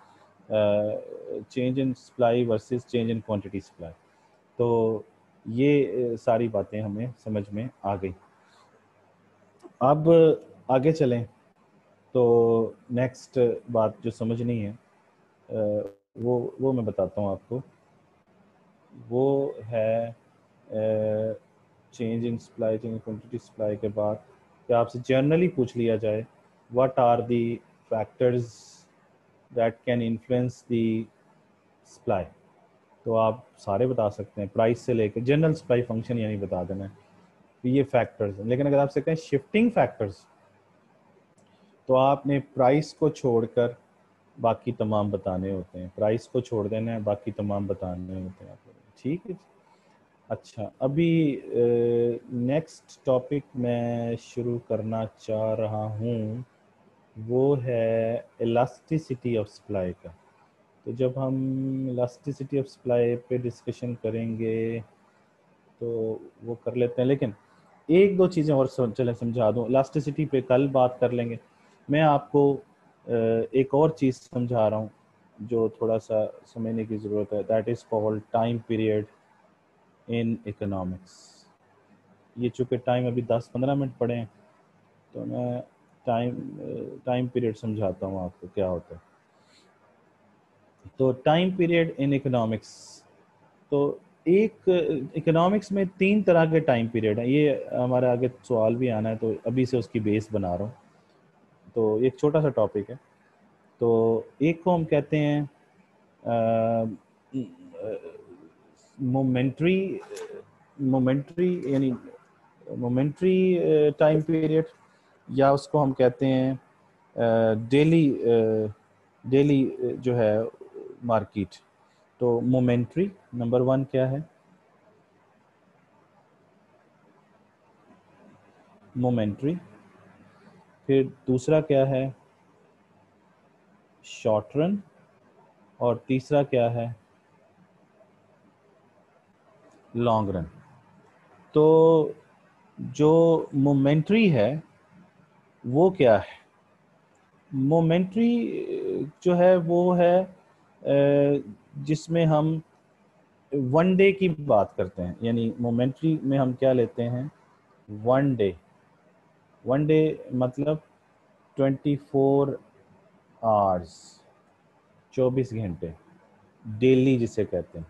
change in supply versus change in quantity supply. तो ये सारी बातें हमें समझ में आ गई। अब आगे चलें तो नेक्स्ट बात जो समझनी है वो मैं बताता हूँ आपको। वो है change in supply, change in quantity supply के बाद कि आपसे जनरली पूछ लिया जाए what are the factors that can influence the supply, तो आप सारे बता सकते हैं, प्राइस से लेकर जनरल सप्लाई फंक्शन यानी बता देना है कि ये फैक्टर्स हैं। लेकिन अगर आपसे कहें शिफ्टिंग फैक्टर्स, तो आपने प्राइस को छोड़कर बाकी तमाम बताने होते हैं, प्राइस को छोड़ देना है, बाकी तमाम बताने होते हैं आप लोगों। ठीक है। अच्छा, अभी नेक्स्ट टॉपिक मैं शुरू करना चाह रहा हूँ, वो है इलास्टिसिटी ऑफ सप्लाई का। तो जब हम इलास्टिसिटी ऑफ सप्लाई पे डिस्कशन करेंगे तो वो कर लेते हैं, लेकिन एक दो चीज़ें और चलें समझा दूँ। इलास्टिसिटी पे कल बात कर लेंगे। मैं आपको एक और चीज़ समझा रहा हूँ जो थोड़ा सा समझने की ज़रूरत है, that is called time period in economics. ये चूँकि टाइम अभी 10-15 मिनट पड़े हैं, तो मैं टाइम पीरियड समझाता हूँ आपको क्या होता है। तो टाइम पीरियड इन इकोनॉमिक्स, तो एक इकोनॉमिक्स में 3 तरह के टाइम पीरियड हैं। ये हमारे आगे सवाल भी आना है, तो अभी से उसकी बेस बना रहा हूँ। तो एक छोटा सा टॉपिक है। तो एक को हम कहते हैं मोमेंट्री यानी मोमेंट्री टाइम पीरियड, या उसको हम कहते हैं डेली डेली जो है मार्केट। तो मोमेंट्री नंबर 1 क्या है? मोमेंट्री, फिर दूसरा क्या है शॉर्ट रन, और तीसरा क्या है लॉन्ग रन। तो जो मोमेंट्री है वो क्या है, मोमेंट्री जो है वो है जिसमें हम वन डे की बात करते हैं, यानी मोमेंट्री में हम क्या लेते हैं वन डे। वन डे मतलब 24 आवर्स, 24 घंटे, डेली जिसे कहते हैं,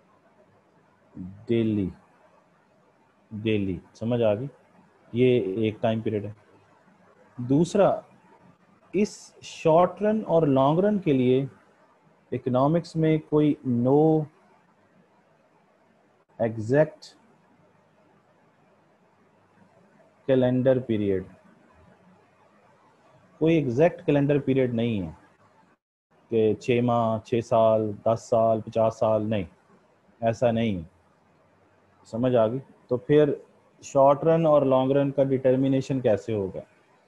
डेली, डेली समझ आ गई, ये एक टाइम पीरियड है। दूसरा, इस शॉर्ट रन और लॉन्ग रन के लिए इकोनॉमिक्स में कोई नो एग्जैक्ट कैलेंडर पीरियड, कोई एग्जैक्ट कैलेंडर पीरियड नहीं है कि 6 माह, 6 साल, 10 साल, 50 साल, नहीं, ऐसा नहीं है। समझ आ गई। तो फिर शॉर्ट रन और लॉन्ग रन का डिटर्मिनेशन कैसे होगा,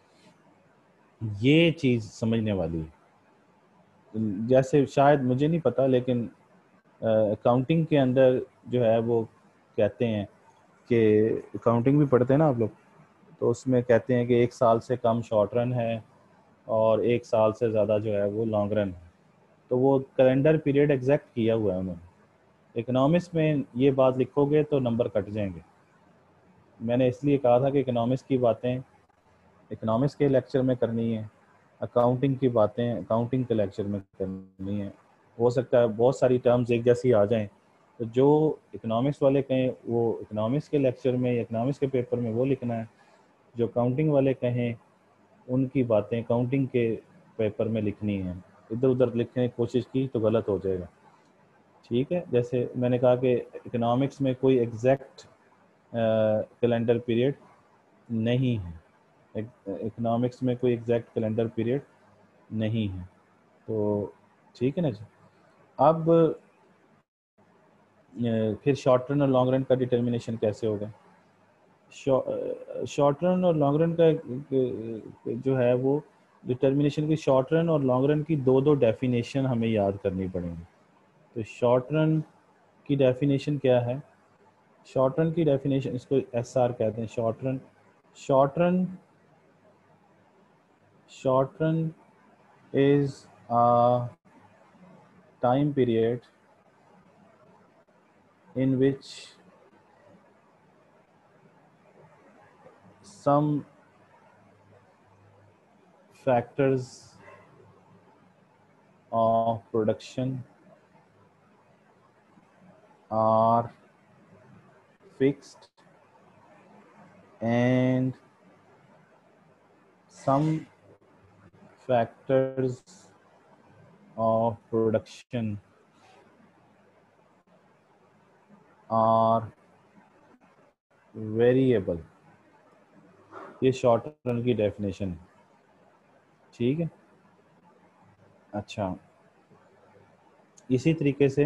ये चीज़ समझने वाली है। जैसे शायद मुझे नहीं पता, लेकिन अकाउंटिंग के अंदर जो है वो कहते हैं कि अकाउंटिंग भी पढ़ते हैं ना आप लोग, तो उसमें कहते हैं कि 1 साल से कम शॉर्ट रन है और 1 साल से ज़्यादा जो है वो लॉन्ग रन है। तो वो कैलेंडर पीरियड एग्जैक्ट किया हुआ है उन्होंने। इकोनॉमिक्स में ये बात लिखोगे तो नंबर कट जाएंगे। मैंने इसलिए कहा था कि इकोनॉमिक्स की बातें इकोनॉमिक्स के लेक्चर में करनी है, अकाउंटिंग की बातें अकाउंटिंग के लेक्चर में करनी है। हो सकता है बहुत सारी टर्म्स एक जैसी आ जाएं, तो जो इकोनॉमिक्स वाले कहें वो इकोनॉमिक्स के लेक्चर में या इकोनॉमिक्स के पेपर में वो लिखना है, जो अकाउंटिंग वाले कहें उनकी बातें अकाउंटिंग के पेपर में लिखनी है। इधर उधर लिखने की कोशिश की तो गलत हो जाएगा। ठीक है, जैसे मैंने कहा कि इकोनॉमिक्स में कोई एग्जैक्ट कैलेंडर पीरियड नहीं है, इकोनॉमिक्स में कोई एग्जैक्ट कैलेंडर पीरियड नहीं है। तो ठीक है ना जी। अब फिर शॉर्ट रन और लॉन्ग रन का डिटर्मिनेशन कैसे होगा। शॉर्ट रन और लॉन्ग रन का जो है वो डिटर्मिनेशन की, शॉर्ट रन और लॉन्ग रन की दो दो डेफिनेशन हमें याद करनी पड़ेंगी। तो शॉर्ट रन की डेफिनेशन क्या है, शॉर्ट रन की डेफिनेशन इसको SR कहते हैं। Short run short run is a time period in which some factors of production are fixed and some factors of production are variable। ये शॉर्ट रन की definition है। ठीक है, अच्छा, इसी तरीके से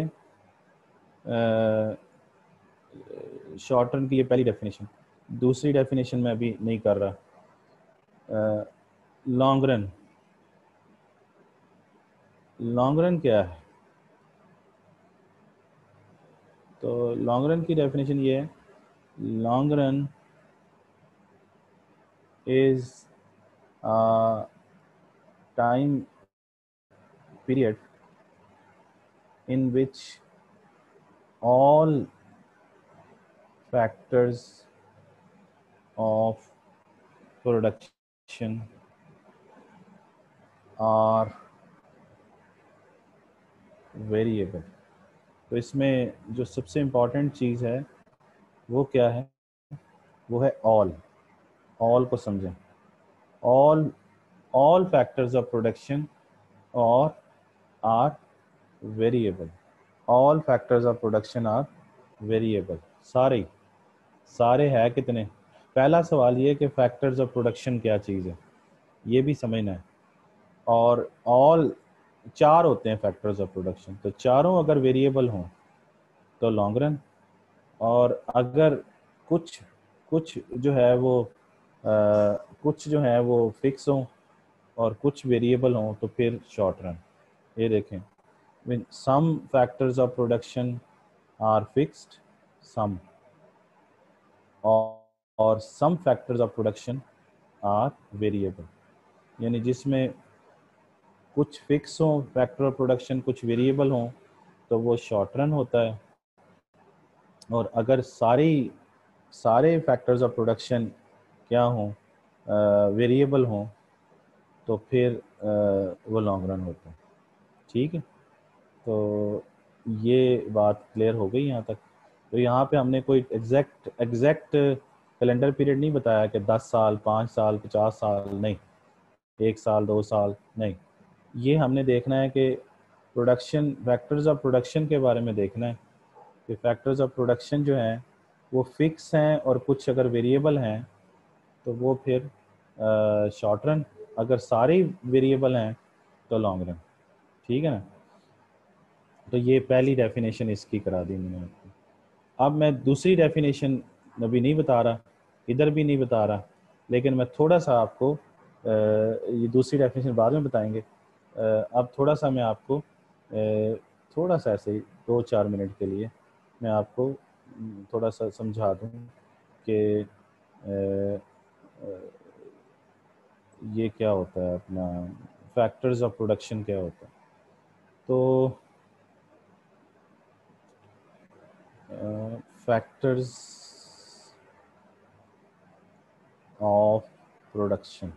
शॉर्ट रन की ये पहली डेफिनेशन। दूसरी डेफिनेशन मैं अभी नहीं कर रहा। लॉन्ग रन, लॉन्ग रन क्या है, तो लॉन्ग रन की डेफिनेशन ये है, long run is a time period in which all factors of production are variable। तो इसमें जो सबसे इम्पॉर्टेंट चीज़ है वो क्या है, वो है ऑल को समझें। ऑल फैक्टर्स ऑफ प्रोडक्शन और are variable. All factors of production are variable. सारे है कितने। पहला सवाल ये कि फैक्टर्स ऑफ प्रोडक्शन क्या चीज़ है, ये भी समझना है। और ऑल 4 होते हैं फैक्टर्स ऑफ प्रोडक्शन, तो चारों अगर वेरिएबल हों तो लॉन्ग रन, और अगर कुछ कुछ जो है वो कुछ जो है वो फिक्स हों और कुछ वेरिएबल हों तो फिर शॉर्ट रन। ये देखें, when some factors of production are fixed, some और some factors of production are variable, यानी जिसमें कुछ फिक्स हों फैक्टर ऑफ प्रोडक्शन, कुछ वेरिएबल हों तो वो शॉर्ट रन होता है। और अगर सारे फैक्टर्स ऑफ प्रोडक्शन क्या हों, वेरिएबल हों, तो फिर वो लॉन्ग रन होता है। ठीक है, तो ये बात क्लियर हो गई यहाँ तक। तो यहाँ पे हमने कोई एग्जैक्ट कैलेंडर पीरियड नहीं बताया कि 10 साल, 5 साल, 50 साल, नहीं, 1 साल, 2 साल नहीं। ये हमने देखना है कि प्रोडक्शन, फैक्टर्स ऑफ प्रोडक्शन के बारे में देखना है कि फैक्टर्स ऑफ प्रोडक्शन जो हैं वो फिक्स हैं और कुछ अगर वेरिएबल हैं तो वो फिर शॉर्ट रन, अगर सारे वेरिएबल हैं तो लॉन्ग रन। ठीक है ना। तो ये पहली डेफिनेशन इसकी करा दी मैंने आपको। अब मैं दूसरी डेफिनेशन अभी नहीं बता रहा, इधर भी नहीं बता रहा, लेकिन मैं थोड़ा सा आपको ये दूसरी डेफिनेशन बाद में बताएंगे। अब थोड़ा सा मैं आपको थोड़ा सा ऐसे ही 2-4 मिनट के लिए मैं आपको थोड़ा सा समझा दूँ कि ये क्या होता है, अपना फैक्टर्स ऑफ प्रोडक्शन क्या होता है। तो फैक्टर्स ऑफ प्रोडक्शन,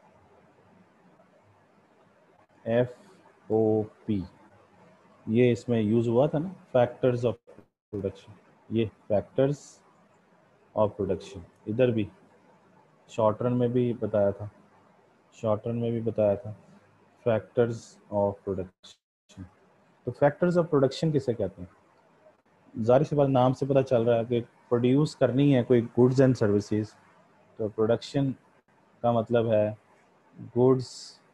FOP, ये इसमें यूज़ हुआ था ना, फैक्टर्स ऑफ प्रोडक्शन। ये फैक्टर्स ऑफ प्रोडक्शन इधर भी शॉर्ट रन में भी बताया था, शॉर्ट रन में भी बताया था फैक्टर्स ऑफ प्रोडक्शन। तो फैक्टर्स ऑफ प्रोडक्शन किसे कहते हैं? जाहिर सी बात, नाम से पता चल रहा है कि प्रोड्यूस करनी है कोई गुड्स एंड सर्विसेज, तो प्रोडक्शन का मतलब है गुड्स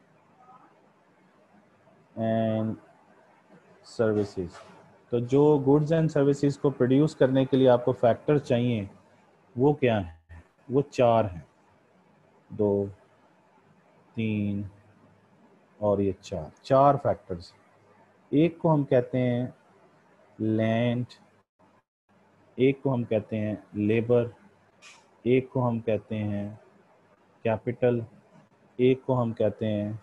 एंड सर्विसेज। तो जो गुड्स एंड सर्विसेज को प्रोड्यूस करने के लिए आपको फैक्टर चाहिए वो क्या है? वो 4 हैं, 2, 3 और ये 4 फैक्टर्स। एक को हम कहते हैं लैंड, एक को हम कहते हैं लेबर, एक को हम कहते हैं कैपिटल, एक को हम कहते हैं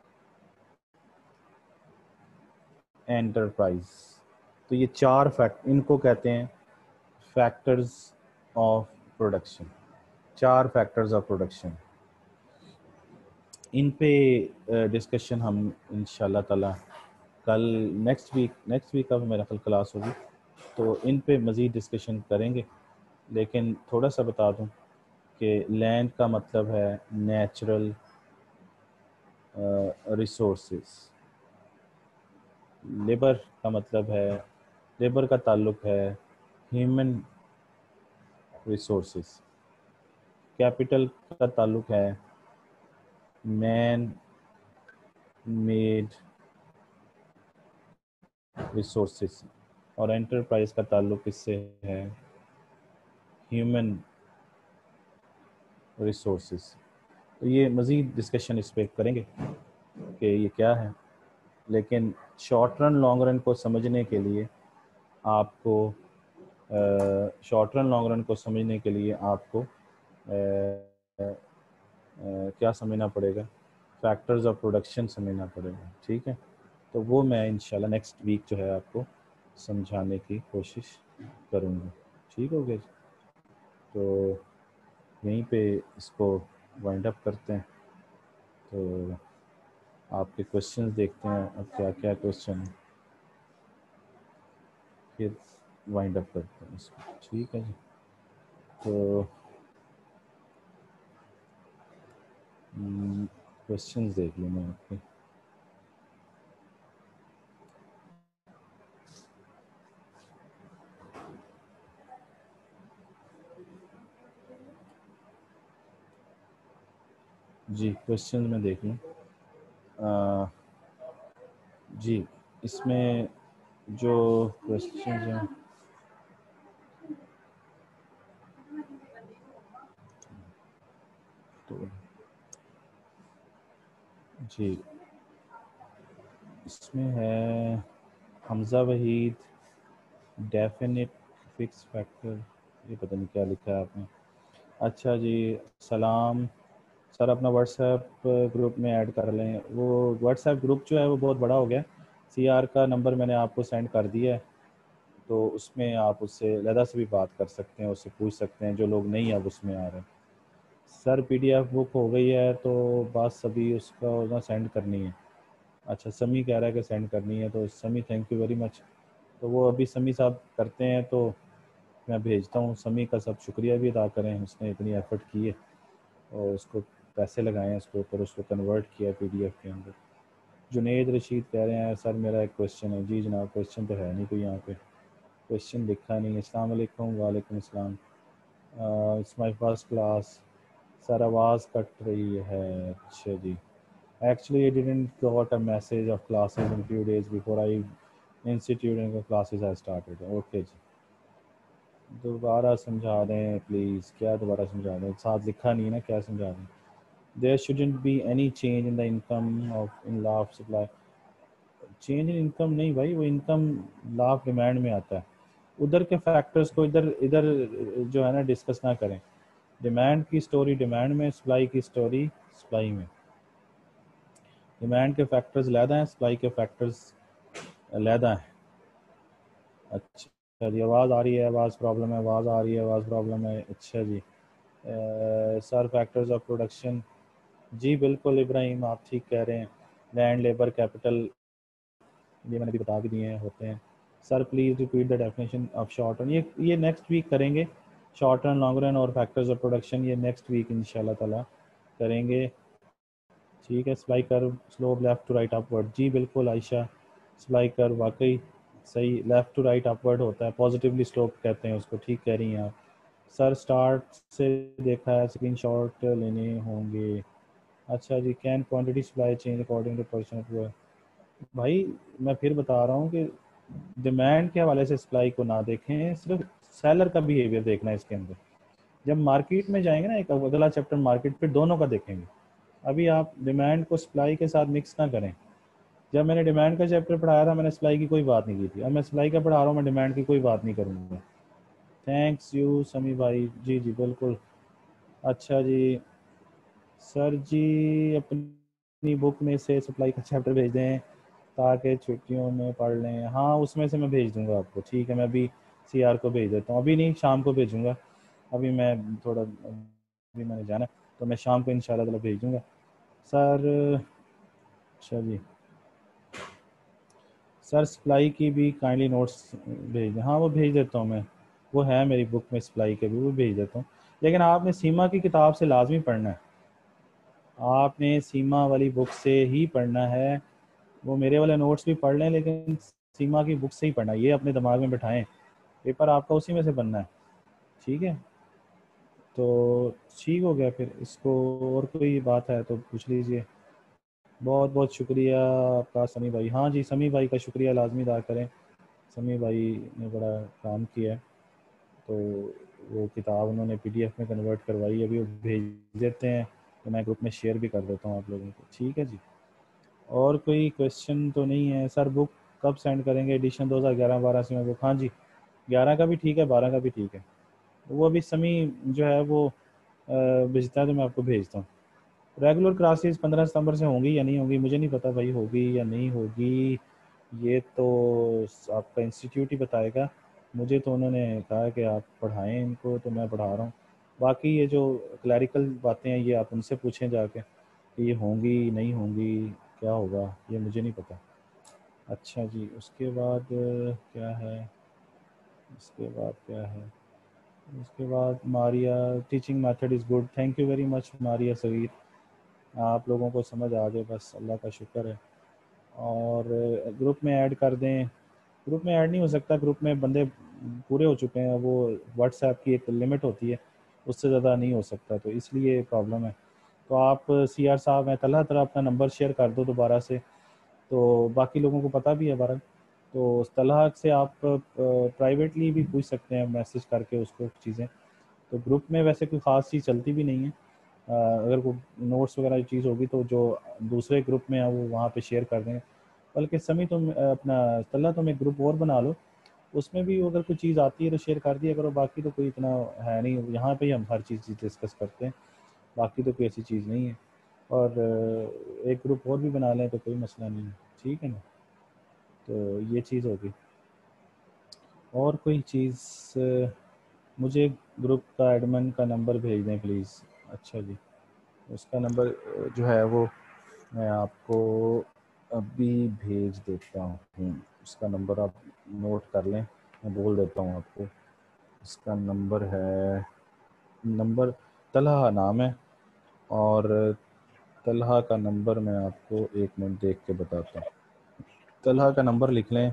एंटरप्राइज। तो ये 4 फैक्ट, इनको कहते हैं factors of production, 4 factors of production. इन पे डिस्कशन हम इंशाल्लाह ताला कल, नेक्स्ट वीक अब मेरा कल क्लास होगी तो इन पे मज़ीद डिस्कशन करेंगे। लेकिन थोड़ा सा बता दूं कि लैंड का मतलब है नेचुरल रिसोर्सेज, लेबर का मतलब है, लेबर का ताल्लुक है ह्यूमन रिसोर्सेज, कैपिटल का ताल्लुक है मैन मेड रिसोर्सेज, और एंटरप्राइज का ताल्लुक इससे है ह्यूमन रिसोर्सेज। तो ये मज़ीद डिस्कशन इस पर करेंगे कि ये क्या है। लेकिन शॉर्ट रन लॉन्ग रन को समझने के लिए आपको क्या समझना पड़ेगा? फैक्टर्स ऑफ प्रोडक्शन समझना पड़ेगा। ठीक है, तो वो मैं इंशाल्लाह नेक्स्ट वीक जो है आपको समझाने की कोशिश करूँगा। ठीक हो गया जी? तो यहीं पे इसको वाइंड अप करते हैं। तो आपके क्वेश्चंस देखते हैं अब क्या क्या क्वेश्चन है, फिर वाइंड अप करते हैं इसको। ठीक है जी? तो क्वेश्चंस देख लूँ मैं आपके। जी, क्वेश्चन में देख लूँ। जी, इसमें जो क्वेश्चन हैं, तो जी इसमें है Hamza Waheed, definite, fix factor, ये पता नहीं क्या लिखा है आपने। अच्छा जी, सलाम सर, अपना व्हाट्सएप ग्रुप में ऐड कर लें। वो व्हाट्सएप ग्रुप जो है वो बहुत बड़ा हो गया। सीआर का नंबर मैंने आपको सेंड कर दिया है, तो उसमें आप उससे लदा से भी बात कर सकते हैं, उससे पूछ सकते हैं जो लोग नहीं अब उसमें आ रहे हैं। सर पीडीएफ बुक हो गई है तो बस अभी उसका ना सेंड करनी है। अच्छा, समी कह रहा है कि सेंड करनी है, तो समी थैंक यू वेरी मच। तो वो अभी समी साहब करते हैं तो मैं भेजता हूँ। समी का सब शुक्रिया भी अदा करें, उसने इतनी एफर्ट की है और उसको पैसे लगाए हैं उसके ऊपर, उसको कन्वर्ट किया पीडीएफ के अंदर। जुनेद रशीद कह रहे हैं सर मेरा एक क्वेश्चन है। जी जनाब, क्वेश्चन तो है नहीं कोई यहाँ पे, क्वेश्चन लिखा नहीं है। अस्सलाम वालेकुम। वालेकुम अस्सलाम। It's my first class. Sir आवाज़ कट रही है। अच्छा जी, actually I didn't got a message of classes in few days before I institute classes have started. Okay जी, दोबारा समझा दें प्लीज़। क्या दोबारा समझा दें, साथ लिखा नहीं है ना, क्या समझा दें। There shouldn't be any change in the income of in law of supply. Change in income नहीं भाई, वो इनकम लॉ ऑफ डिमांड में आता है। उधर के फैक्टर्स को इधर इधर जो है ना डिस्कस ना करें। डिमांड की स्टोरी डिमांड में, सप्लाई की स्टोरी सप्लाई में। डिमांड के फैक्टर्स लैदा हैं, सप्लाई के फैक्टर्स लैदा हैं। अच्छा जी, आवाज़ आ रही है, आवाज़ प्रॉब्लम है, आवाज़ आ रही है, आवाज़ प्रॉब्लम है। अच्छा जी, सर फैक्टर्स ऑफ प्रोडक्शन। जी बिल्कुल इब्राहिम, आप ठीक कह रहे हैं। लैंड, लेबर, कैपिटल, ये मैंने भी बता भी दिए हैं, होते हैं। Sir please repeat the definition of short run. ये नेक्स्ट वीक करेंगे। शॉर्ट रन, लॉन्ग रन और फैक्टर्स ऑफ प्रोडक्शन ये नेक्स्ट वीक इंशाल्लाह ताला करेंगे। ठीक है। Supply curve slope left to right upward. जी बिल्कुल आयशा, सप्लाई कर्व वाकई सही लेफ़्ट टू राइट अपवर्ड होता है, पॉजिटिवली स्लोप कहते हैं उसको। ठीक कह रही हैं आप। सर स्टार्ट से देखा है, स्क्रीनशॉट लेने होंगे। अच्छा जी, can quantity supply change according to person. भाई मैं फिर बता रहा हूँ कि डिमांड के हवाले से सप्लाई को ना देखें, सिर्फ सेलर का बिहेवियर देखना है इसके अंदर। जब मार्केट में जाएंगे ना, एक अगला चैप्टर मार्केट, फिर दोनों का देखेंगे। अभी आप डिमांड को सप्लाई के साथ मिक्स ना करें। जब मैंने डिमांड का चैप्टर पढ़ाया था मैंने सप्लाई की कोई बात नहीं की थी। अब मैं सप्लाई का पढ़ा रहा हूँ, मैं डिमांड की कोई बात नहीं करूँगा। थैंक्स यू समी भाई। जी जी बिल्कुल। अच्छा जी, सर जी अपनी बुक में से सप्लाई का चैप्टर भेज दें ताकि छुट्टियों में पढ़ लें। हाँ उसमें से मैं भेज दूंगा आपको। ठीक है, मैं अभी सीआर को भेज देता हूँ, अभी नहीं शाम को भेजूंगा। अभी मैं थोड़ा, अभी मैंने जाना है, तो मैं शाम को इंशाल्लाह ताला भेज दूंगा सर। अच्छा जी, सर सप्लाई की भी काइंडली नोट्स भेज दें। हाँ वो भेज देता हूँ मैं, वो है मेरी बुक में सप्लाई के भी, वो भेज देता हूँ। लेकिन आपने सीमा की किताब से लाजमी पढ़ना है, आपने सीमा वाली बुक से ही पढ़ना है। वो मेरे वाले नोट्स भी पढ़ लें लेकिन सीमा की बुक से ही पढ़ना है, ये अपने दिमाग में बिठाएं। पेपर आपका उसी में से बनना है। ठीक है, तो ठीक हो गया फिर इसको। और कोई बात है तो पूछ लीजिए। बहुत बहुत शुक्रिया आपका समी भाई। हाँ जी, समी भाई का शुक्रिया लाजमी अदा करें। समी भाई ने बड़ा काम किया है। तो वो किताब उन्होंने पीडीएफ में कन्वर्ट करवाई, अभी वो भेज देते हैं तो मैं ग्रुप में शेयर भी कर देता हूँ आप लोगों को। ठीक है जी, और कोई क्वेश्चन तो नहीं है। सर बुक कब सेंड करेंगे, एडिशन 2011-12 से में बुक? हाँ जी, 11 का भी ठीक है, 12 का भी ठीक है। वो अभी समी जो है वो भेजता है तो मैं आपको भेजता हूँ। रेगुलर क्लासेस 15 सितंबर से होंगी या नहीं होंगी मुझे नहीं पता भाई, होगी या नहीं होगी ये तो आपका इंस्टीट्यूट ही बताएगा। मुझे तो उन्होंने कहा कि आप पढ़ाएं इनको, तो मैं पढ़ा रहा हूँ। बाकी ये जो क्लैरिकल बातें हैं ये आप उनसे पूछें जाके कि ये होंगी नहीं होंगी, क्या होगा ये मुझे नहीं पता। अच्छा जी, उसके बाद क्या है, इसके बाद क्या है, उसके बाद Maria teaching method is good. Thank you very much Maria Sagheer, आप लोगों को समझ आ जाए बस अल्लाह का शुक्र है। और ग्रुप में ऐड कर दें। ग्रुप में ऐड नहीं हो सकता, ग्रुप में बंदे पूरे हो चुके हैं। वो व्हाट्सएप की एक लिमिट होती है, उससे ज़्यादा नहीं हो सकता, तो इसलिए प्रॉब्लम है। तो आप सीआर साहब हैं तला तरह अपना नंबर शेयर कर दो दोबारा से, तो बाकी लोगों को पता भी है बारह। तो उस तलहा से आप प्राइवेटली भी पूछ सकते हैं मैसेज करके उसको चीज़ें। तो ग्रुप में वैसे कोई ख़ास चीज़ चलती भी नहीं है। अगर कोई नोट्स वगैरह चीज़ होगी तो जो दूसरे ग्रुप में है वो वहाँ पे शेयर कर दें। बल्कि समी तुम अपना तल्ला तुम एक ग्रुप और बना लो, उसमें भी अगर कोई चीज़ आती है तो शेयर कर दिया करो। बाकी तो कोई इतना है नहीं, यहाँ पे ही हम हर चीज़ डिस्कस करते हैं, बाकी तो कोई ऐसी चीज़ नहीं है। और एक ग्रुप और भी बना लें तो कोई मसला नहीं है, ठीक है ना। तो ये चीज़ होगी। और कोई चीज़ मुझे ग्रुप का एडमिन का नंबर भेज दें प्लीज़। अच्छा जी, उसका नंबर जो है वो मैं आपको अभी भेज देता हूँ। उसका नंबर आप नोट कर लें, मैं बोल देता हूँ आपको। इसका नंबर है, नंबर तलहा नाम है, और तलहा का नंबर मैं आपको एक मिनट देख के बताता हूँ। तलहा का नंबर लिख लें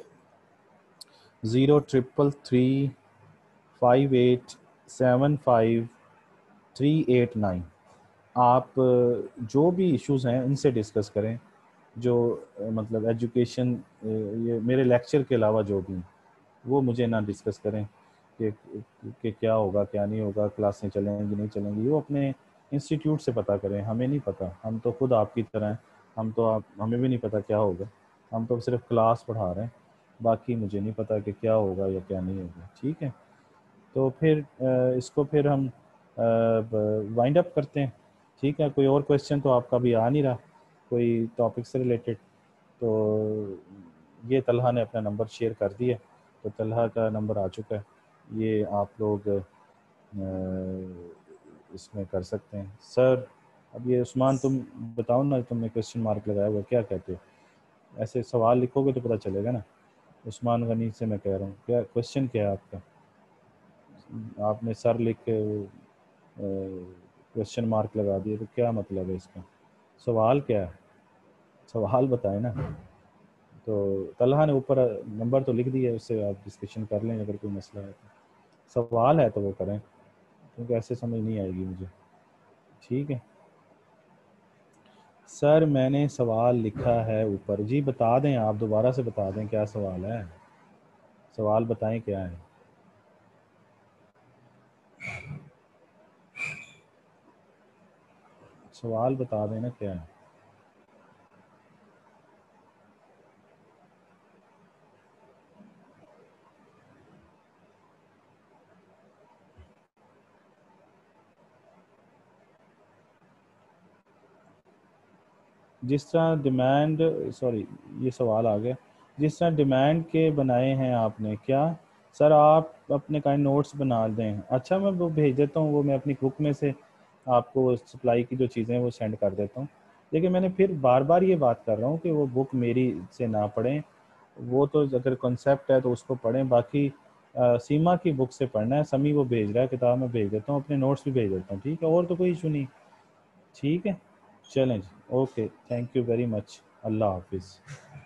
03335875389। आप जो भी इश्यूज़ हैं इनसे डिस्कस करें, जो मतलब एजुकेशन, ये मेरे लेक्चर के अलावा जो भी वो मुझे ना डिस्कस करें कि क्या होगा क्या नहीं होगा, क्लासें चलेंगी नहीं चलेंगी, वो अपने इंस्टीट्यूट से पता करें। हमें नहीं पता, हम तो खुद आपकी तरह हैं, हमें भी नहीं पता क्या होगा, हम तो सिर्फ क्लास पढ़ा रहे हैं। बाकी मुझे नहीं पता कि क्या होगा या क्या नहीं होगा, ठीक है। तो फिर इसको फिर हम वाइंड अप करते हैं, ठीक है। कोई और क्वेश्चन तो आपका भी आ नहीं रहा कोई टॉपिक से रिलेटेड, तो ये तलहा ने अपना नंबर शेयर कर दिया, तो तलहा का नंबर आ चुका है, ये आप लोग इसमें कर सकते हैं। सर अब ये उस्मान तुम बताओ ना, तुमने क्वेश्चन मार्क लगाया हुआ, क्या कहते हो? ऐसे सवाल लिखोगे तो पता चलेगा ना। उस्मान गनी से मैं कह रहा हूँ, क्या क्वेश्चन क्या है आपका? आपने सर लिख के क्वेश्चन मार्क लगा दिए, तो क्या मतलब है इसका? सवाल क्या है, सवाल बताएं ना। तो तलहा ने ऊपर नंबर तो लिख दिया है, उससे आप डिस्कशन कर लें अगर कोई मसला है तो। सवाल है तो वो करें, क्योंकि ऐसे समझ नहीं आएगी मुझे, ठीक है। सर मैंने सवाल लिखा है ऊपर जी, बता दें, आप दोबारा से बता दें क्या सवाल है, सवाल बताएं क्या है। सवाल बता देना क्या है। जिस तरह डिमांड, सॉरी ये सवाल आ गया, जिस तरह डिमांड के बनाए हैं आपने, क्या सर आप अपने काइंड नोट्स बना दें? अच्छा मैं वो भेज देता हूँ, वो मैं अपनी बुक में से आपको सप्लाई की जो चीज़ें हैं वो सेंड कर देता हूँ। लेकिन मैंने फिर बार बार ये बात कर रहा हूँ कि वो बुक मेरी से ना पढ़ें, वो तो अगर कॉन्सेप्ट है तो उसको पढ़ें, बाकी सीमा की बुक से पढ़ना है। समी वो भेज रहा है किताब, मैं भेज देता हूँ, अपने नोट्स भी भेज देता हूँ, ठीक है। और तो कोई इशू नहीं, ठीक है। चलें जी, okay, thank you very much, अल्लाह हाफिज़।